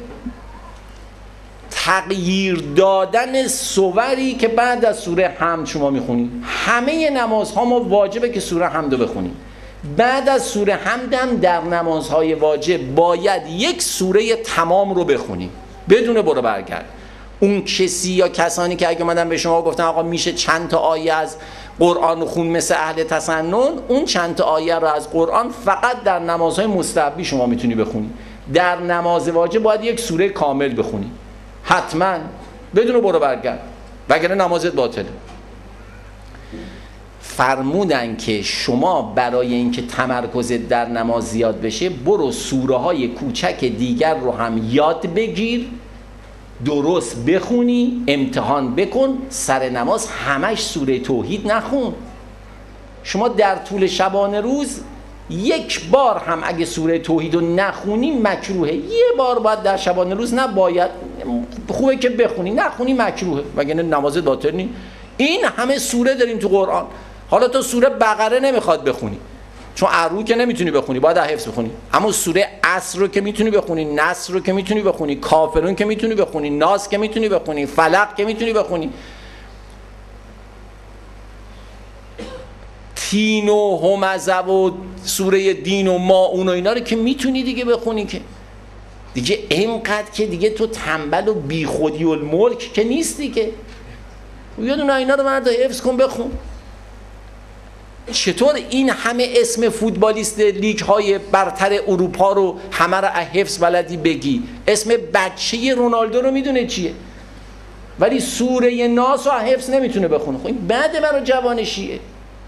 تغییر دادن صوری که بعد از سوره حمد شما میخونید. همه نمازها ما واجبه که سوره حمد رو بخونیم. بعد از سوره حمد هم در نمازهای واجب باید یک سوره تمام رو بخونیم بدون برو برگرد. اون کسی یا کسانی که اگه اومدن به شما گفتن آقا میشه چند تا آیه از قرآن خون مثل اهل تسنن، اون چند تا آیه رو از قرآن فقط در نمازهای مستحبی شما میتونی بخونی. در نماز واجب باید یک سوره کامل بخونی حتما بدون برو برگرد، وگرنه نمازت باطله. فرمودن که شما برای اینکه تمرکزت در نماز زیاد بشه، برو سوره های کوچک دیگر رو هم یاد بگیر، درست بخونی، امتحان بکن، سر نماز همش سوره توحید نخون. شما در طول شبانه روز یک بار هم اگه سوره توحید رو نخونی مکروهه. یه بار باید در شبانه روز، نباید، خوبه که بخونی، نخونی مکروهه، وگرنه نمازت باطل نیست. این همه سوره داریم تو قرآن. حالا تو سوره بقره نمیخواد بخونی چون ارو که نمیتونی بخونی، باید حفظ بخونی، اما سوره عصر رو که میتونی بخونی، نصر رو که میتونی بخونی، کافرون که میتونی بخونی، ناس که میتونی بخونی، فلق که میتونی بخونی، تین و همزه و سوره دین و ماعون و اینا رو که میتونی دیگه بخونی. که دیگه اینقدر که دیگه تو تنبل و بی خودی و الملک که نیستی که یه دونه اینا رو مرد حفظ کن بخون. چطور این همه اسم فوتبالیست لیگ های برتر اروپا رو همه رو حفظ بلدی بگی؟ اسم بچه رونالدو رو میدونه چیه، ولی سوره ناس رو حفظ نمیتونه بخونه. خب این بعد برای جوان شیعه.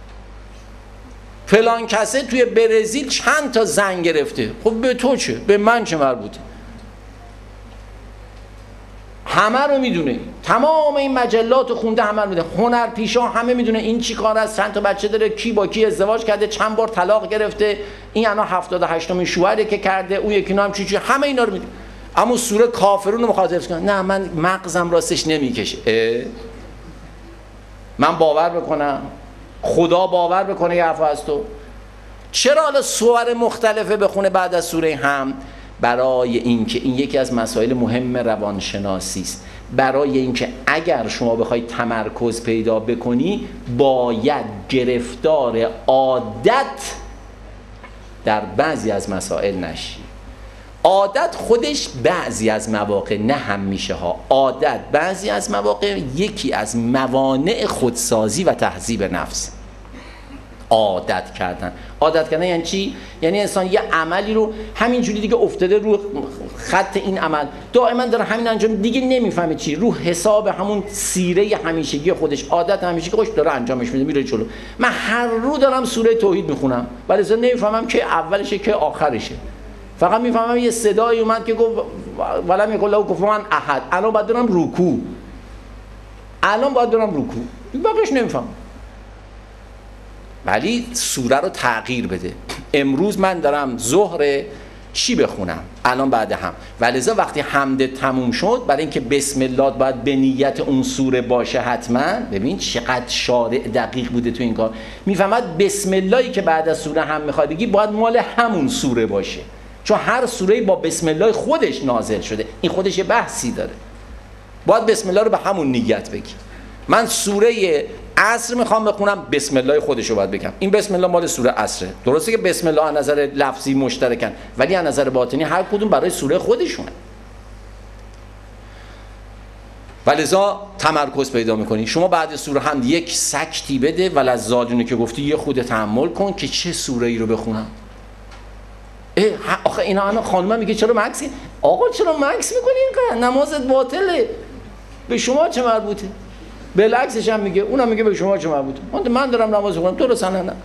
فلان کسه توی برزیل چند تا زن گرفته، خب به تو چه؟ به من چه مربوطه؟ همه رو میدونه، تمام این مجلات خونده، همه رو میدونه، هنرپیشا همه میدونه این چی کار است، چند تا بچه داره، کی با کی ازدواج کرده، چند بار طلاق گرفته، این الان هفتاد و هشتمین شوهره که کرده، اون یکی نام چی چی، همه اینا رو میدونه. اما سوره کافرون رو مخاطب کنه، نه من مغزم راستش نمیکشه. من باور بکنم، خدا باور بکنه یه حرف از تو. چرا حالا سور مختلفه بخونه بعد از سوره حمد؟ برای اینکه این یکی از مسائل مهم روانشناسی است، برای اینکه اگر شما بخوای تمرکز پیدا بکنی باید گرفتار عادت در بعضی از مسائل نشی. عادت خودش بعضی از مواقع، نه همیشه ها، عادت بعضی از مواقع یکی از موانع خودسازی و تهذیب نفس. عادت کردن عادت کردن یعنی چی؟ یعنی انسان یه عملی رو همینجوری دیگه افتاده رو خط این عمل، دائما داره همین انجام، دیگه نمیفهمه چی، رو حساب همون سیره همیشگی خودش، عادت همیشگی خودش داره انجامش میده، میره جلو. من هر رو دارم سوره توحید میخونم ولی اصلا نمیفهمم که اولشه که آخرشه، فقط میفهمم یه صدایی اومد که گفت ولم یکن له کفوا احد، الان باید برم رکوع، الان باید برم رکوع، باقیش نمیفهمم. ولی سوره رو تغییر بده. امروز من دارم ظهر چی بخونم الان بعد هم، ولذا وقتی حمد تموم شد برای اینکه بسم الله باید به نیت اون سوره باشه حتما. ببین چقدر شارع دقیق بوده تو این کار، میفهمد بسم اللهی که بعد از سوره هم میخواد بگی باید مال همون سوره باشه، چون هر سوره‌ای با بسم الله خودش نازل شده، این خودش یه بحثی داره، باید بسم الله رو به همون نیت بگی. من سوره عصر میخوام بخونم، بسم الله خودشو باید بگم، این بسم الله مال سوره عصره. درسته که بسم الله از نظر لفظی مشترکن ولی از نظر باطنی هر کدوم برای سوره خودشونه. ولذا تمرکز پیدا میکنی. شما بعد سوره هم یک سکتی بده، ولذالینه که گفتی یه خود تأمل کن که چه سوره ای رو بخونم. آخه اینا انا خانومم میگه چرا مکس؟ آقا چرا مکس میکنی اینقدر؟ نمازت باطله. به شما چه مربوطه؟ بالعکسش هم میگه، اونم میگه به شما چه مربوطه؟ من دارم نماز میخونم تو رسانه نه.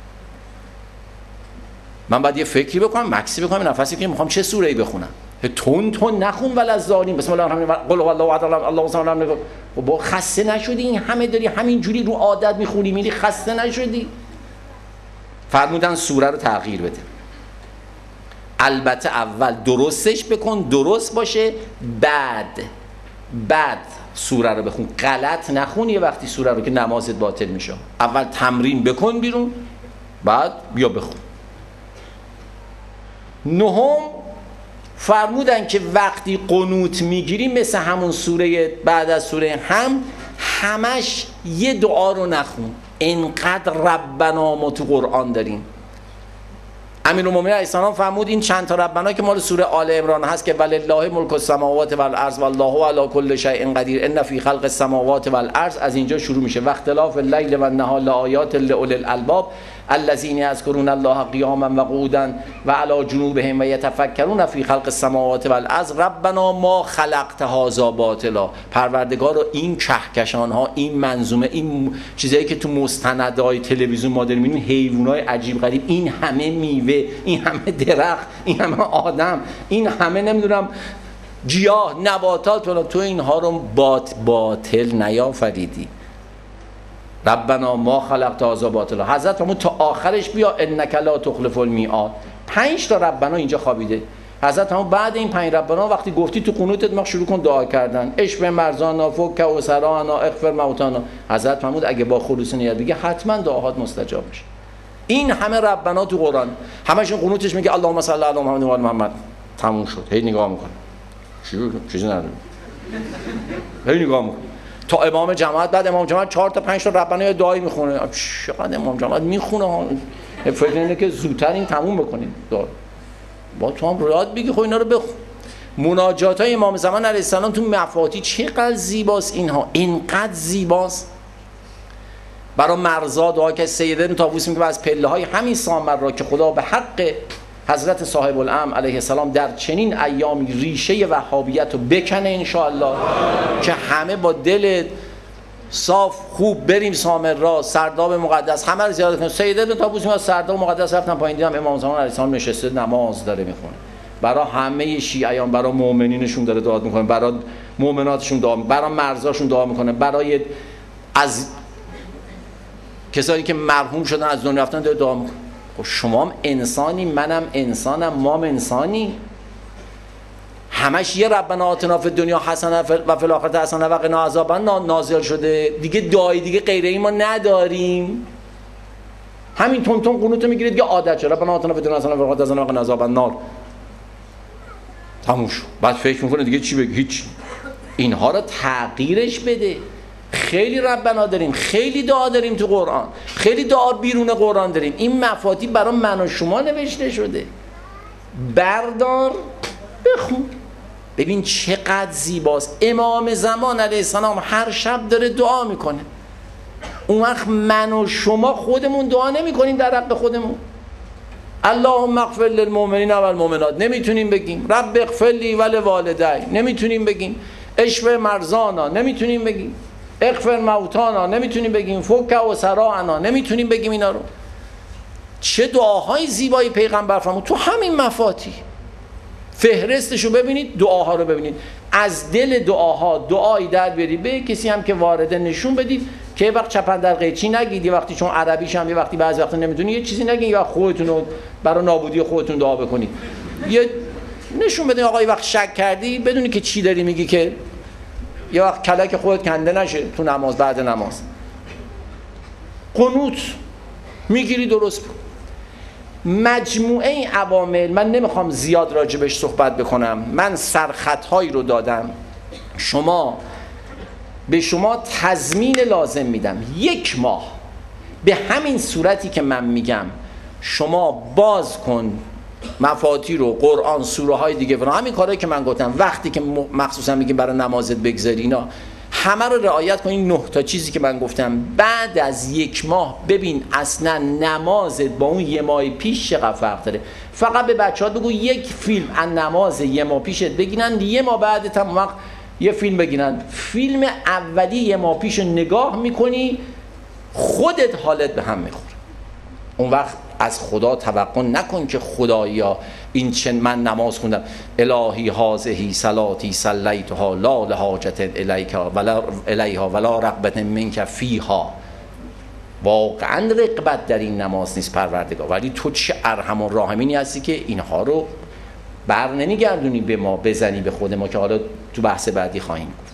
من باید یه فکری بکنم، مکسی بکنم، نفسی که میخوام چه سوره‌ای بخونم. تون تون نخون ولذالین بسم الله الرحمن الرحیم قل هو الله احد الله الصمد. با خسته نشدی؟ این همه داری همین جوری رو عادت میخونی میری، خسته نشدی؟ فرمودن سوره رو تغییر بده. البته اول درستش بکن، درست باشه، بعد بعد سوره رو بخون، غلط نخون یه وقتی سوره رو که نمازت باطل میشه. اول تمرین بکن بیرون بعد بیا بخون. نهم فرمودن که وقتی قنوت میگیری مثل همون سوره بعد از سوره هم همش یه دعا رو نخون. انقدر ربنا ما تو قرآن داریم. امیرالمومنین علیه السلام فرمود این چند تا ربنا که مال سوره آل عمران هست که ولله ملک السماوات والارض والله علی کل شیء قدیر ان فی خلق السماوات والارض، از اینجا شروع میشه و اختلاف اللیل و النهار لآیات لأولی الالباب الذین یذکرون الله قیاما و قعودا و علی جنوبهم و یتفکرون فی خلق السماوات والارض ربنا ما خلقت هذا باطلا. پروردگار این کهکشان ها، این منظومه، این چیزایی که تو مستندهای تلویزیون ما داریم میبینیم، حیوانات عجیب غریب، این همه میوه، این همه درخت، این همه آدم، این همه نمیدونم گیاه، نباتات، تو اینها رو بات باطل نیافریدی. ربنا ما خلقت هذا باطلا. حضرت فرمود تا آخرش بیا انک لا تخلف المیعاد. پنج تا ربنا اینجا خوابیده. حضرت فرمود بعد این پنج ربنا وقتی گفتی تو قنوتت ما شروع کن دعا کردن، اشف مرزانا فک اسرانا اغفر موتانا. حضرت فرمود اگه با خلوص نیت بگی حتما دعاهات مستجاب میشه. این همه ربنا تو قرآن همشون قنوتش میگه اللهم صل علی محمد و آل محمد. تموم شد. هی نگاه میکنه چی چیزی نداره، هی نگاه میکنه تا امام جماعت. بعد امام جماعت چهار تا پنج تا ربنا یا دعایی میخونه. چقدر امام جماعت میخونه، فکر اینه که زودتر این تموم بکنیم. با تو هم یاد بگی خب اینا رو بخون. مناجات های امام زمان علیه السلام تو مفاتیح چقدر زیباست، اینها اینقدر زیباست. برای مرزا دعا که سیدنا طاووسی میگه از پله های همین سامر را که خدا به حق حضرت صاحب الامر علیه السلام در چنین ایامی ریشه وهابیت رو بکنه انشاءالله، که همه با دل صاف خوب بریم سامر را، سرداب مقدس همه رو زیارت کنیم. سیدنا طاووسی از سرداب مقدس رفتن پایین، دیدم امام زمان علیه السلام نشسته نماز داره میخونه. برای همه شیعیان، برای مؤمنینشون داره دعا میکنه، برای مؤمناتشون دعا میکنه، برای مرزاشون دعا میکنه، برای از کسانی که مرحوم شدن از دنیا رفتن داره دعا میکنه. خب شما هم انسانی، منم انسانم، ما هم انسانی. همش یه ربنا آتنا فی الدنیا حسنه و فی الاخره حسنه و قنا عذاب النار نازل شده دیگه. دعای دیگه غیره ای ما نداریم. همین تون تون قنوت میگیرید که عادت شد. ربنا آتنا فی الدنیا حسنه و فی الاخره حسنه و قنا عذاب النار. تموم شد. بعد فکر میکنه دیگه چی بگه؟ هیچ. اینها رو تغییرش بده. خیلی ربنا داریم، خیلی دعا داریم تو قرآن، خیلی دعا بیرون قرآن داریم. این مفاتیح برای من و شما نوشته شده. بردار بخون، ببین چقدر زیباست. امام زمان علیه السلام هر شب داره دعا میکنه. اون وقت من و شما خودمون دعا نمی کنیم در حق خودمون؟ اللهم اغفر للمؤمنین و المؤمنات نمیتونیم بگیم؟ رب اغفر لی و لوالدی نمیتونیم بگیم؟ اشف مرضانا نمیتونیم بگیم؟ اغفر موتانا نمیتونیم بگیم؟ فک و سراعنا نمیتونیم بگیم؟ اینا رو چه دعاهای زیبایی پیغمبر فرمود تو همین مفاتیح. فهرستشو ببینید، دعاها رو ببینید، از دل دعاها دعایی در بیاری به کسی هم که وارده نشون بدید که یه وقت چپندر قیچی نگید، یه وقتی چون عربیش هم یه وقتی بعضی وقتا نمیدونی یه چیزی نگید، یا خودتون رو برای نابودی خودتون دعا بکنید. یه نشون بدین آقا یه وقت شک کردی بدونی که چی داری میگی، که یه وقت کلک خودت کنده نشه تو نماز. بعد نماز قنوت میگیری درست بود. مجموعه این عوامل، من نمیخوام زیاد راجبش صحبت بکنم، من سرخطهایی رو دادم، شما به شما تضمین لازم میدم یک ماه به همین صورتی که من میگم شما باز کن مفاتیح رو، قرآن، سوره های دیگه، همین کارهایی که من گفتم، وقتی که مخصوصا میگیم برای نمازت بگذاری اینا همه رو رعایت کن. این نه تا چیزی که من گفتم بعد از یک ماه ببین اصلا نمازت با اون یه ماه پیش چقدر فرق داره. فقط به بچه‌ها بگو یک فیلم از نماز یه ماه پیشت بگیرن، یه ماه بعدت هم وقت یه فیلم بگیرن. فیلم اولی یه ماه پیش نگاه میکنی خودت حالت به هم میخوره. اون وقت از خدا توقع نکن که خدایا این چن من نماز خوندم الهی هذه صلاتی صلیتها لا لحاجت الیک ولا الیها ولا رغبت منک فیها. واقعا رغبت در این نماز نیست پروردگار، ولی تو چه ارحم الراحمینی هستی که اینها رو بر نمیگردونی به ما، بزنی به خود ما، که حالا تو بحث بعدی خواهیم گفت.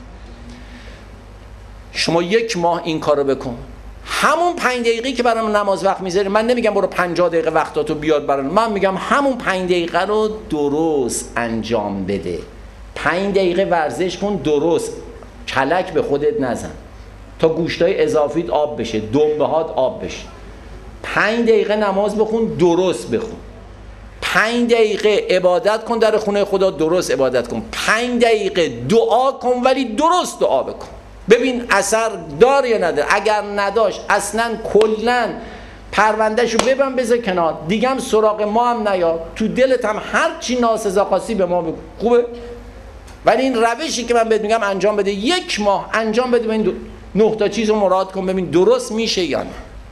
شما یک ماه این کارو بکن، همون پنج دقیقه که برای نماز وقت میذاری، من نمیگم برو پنجاه دقیقه وقتاتو بیاد برای، من میگم همون پنج دقیقه رو درست انجام بده. پنج دقیقه ورزش کن درست، کلک به خودت نزن تا گوشتای اضافیت آب بشه، دنبهات آب بشه. پنج دقیقه نماز بخون درست بخون. پنج دقیقه عبادت کن در خونه خدا درست عبادت کن. پنج دقیقه دعا کن ولی درست دعا بکن، ببین اثر داره یا نداره. اگر نداشت اصلا کلا پروندهشو ببن بذار کنار، دیگه هم سراغ ما هم نیا، تو دلت هم هر چی ناسزا خاصی به ما بگو، خوبه؟ ولی این روشی که من بهت میگم انجام بده، یک ماه انجام بده، ببین نه تا چیزو مراد کن ببین درست میشه یا نه.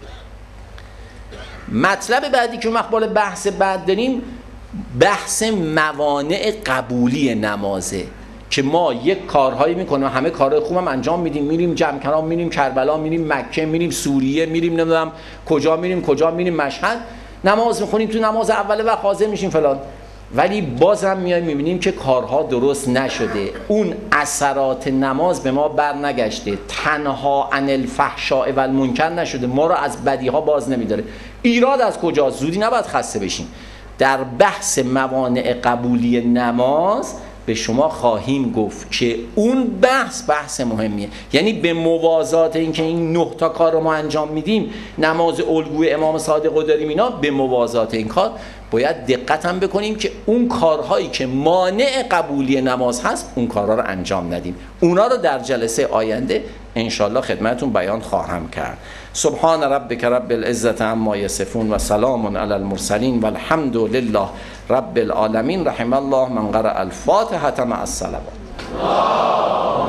مطلب بعدی که مقبال بحث بعد داریم بحث موانع قبولی نمازه، که ما یک کارهایی میکنیم، همه کارهای خوبم انجام میدیم، میریم جمکران، میریم کربلا، میریم مکه، میریم سوریه، میریم نمیدونم کجا میریم کجا میریم مشهد، نماز میخونیم، تو نماز اول وقت حاضر میشیم فلان، ولی بازم میایم میبینیم که کارها درست نشده، اون اثرات نماز به ما بر نگشته، تنها عن الفحشاء و المنکر نشده، ما رو از بدیها باز نمیداره. ایراد از کجاست؟ زودی نباید خسته بشیم. در بحث موانع قبولی نماز به شما خواهیم گفت که اون بحث بحث مهمیه، یعنی به موازات این که این نه تا کار رو ما انجام میدیم، نماز الگوی امام صادق رو داریم، اینا به موازات این کار باید دقت هم بکنیم که اون کارهایی که مانع قبولی نماز هست اون کارها رو انجام ندیم. اونا رو در جلسه آینده انشالله خدمتون بیان خواهم کرد. سبحان ربک رب العزة عما یصفون و سلام علی المرسلین و الحمد لله رب العالمین. رحم الله من قرأ الفاتحة مع الصلوات.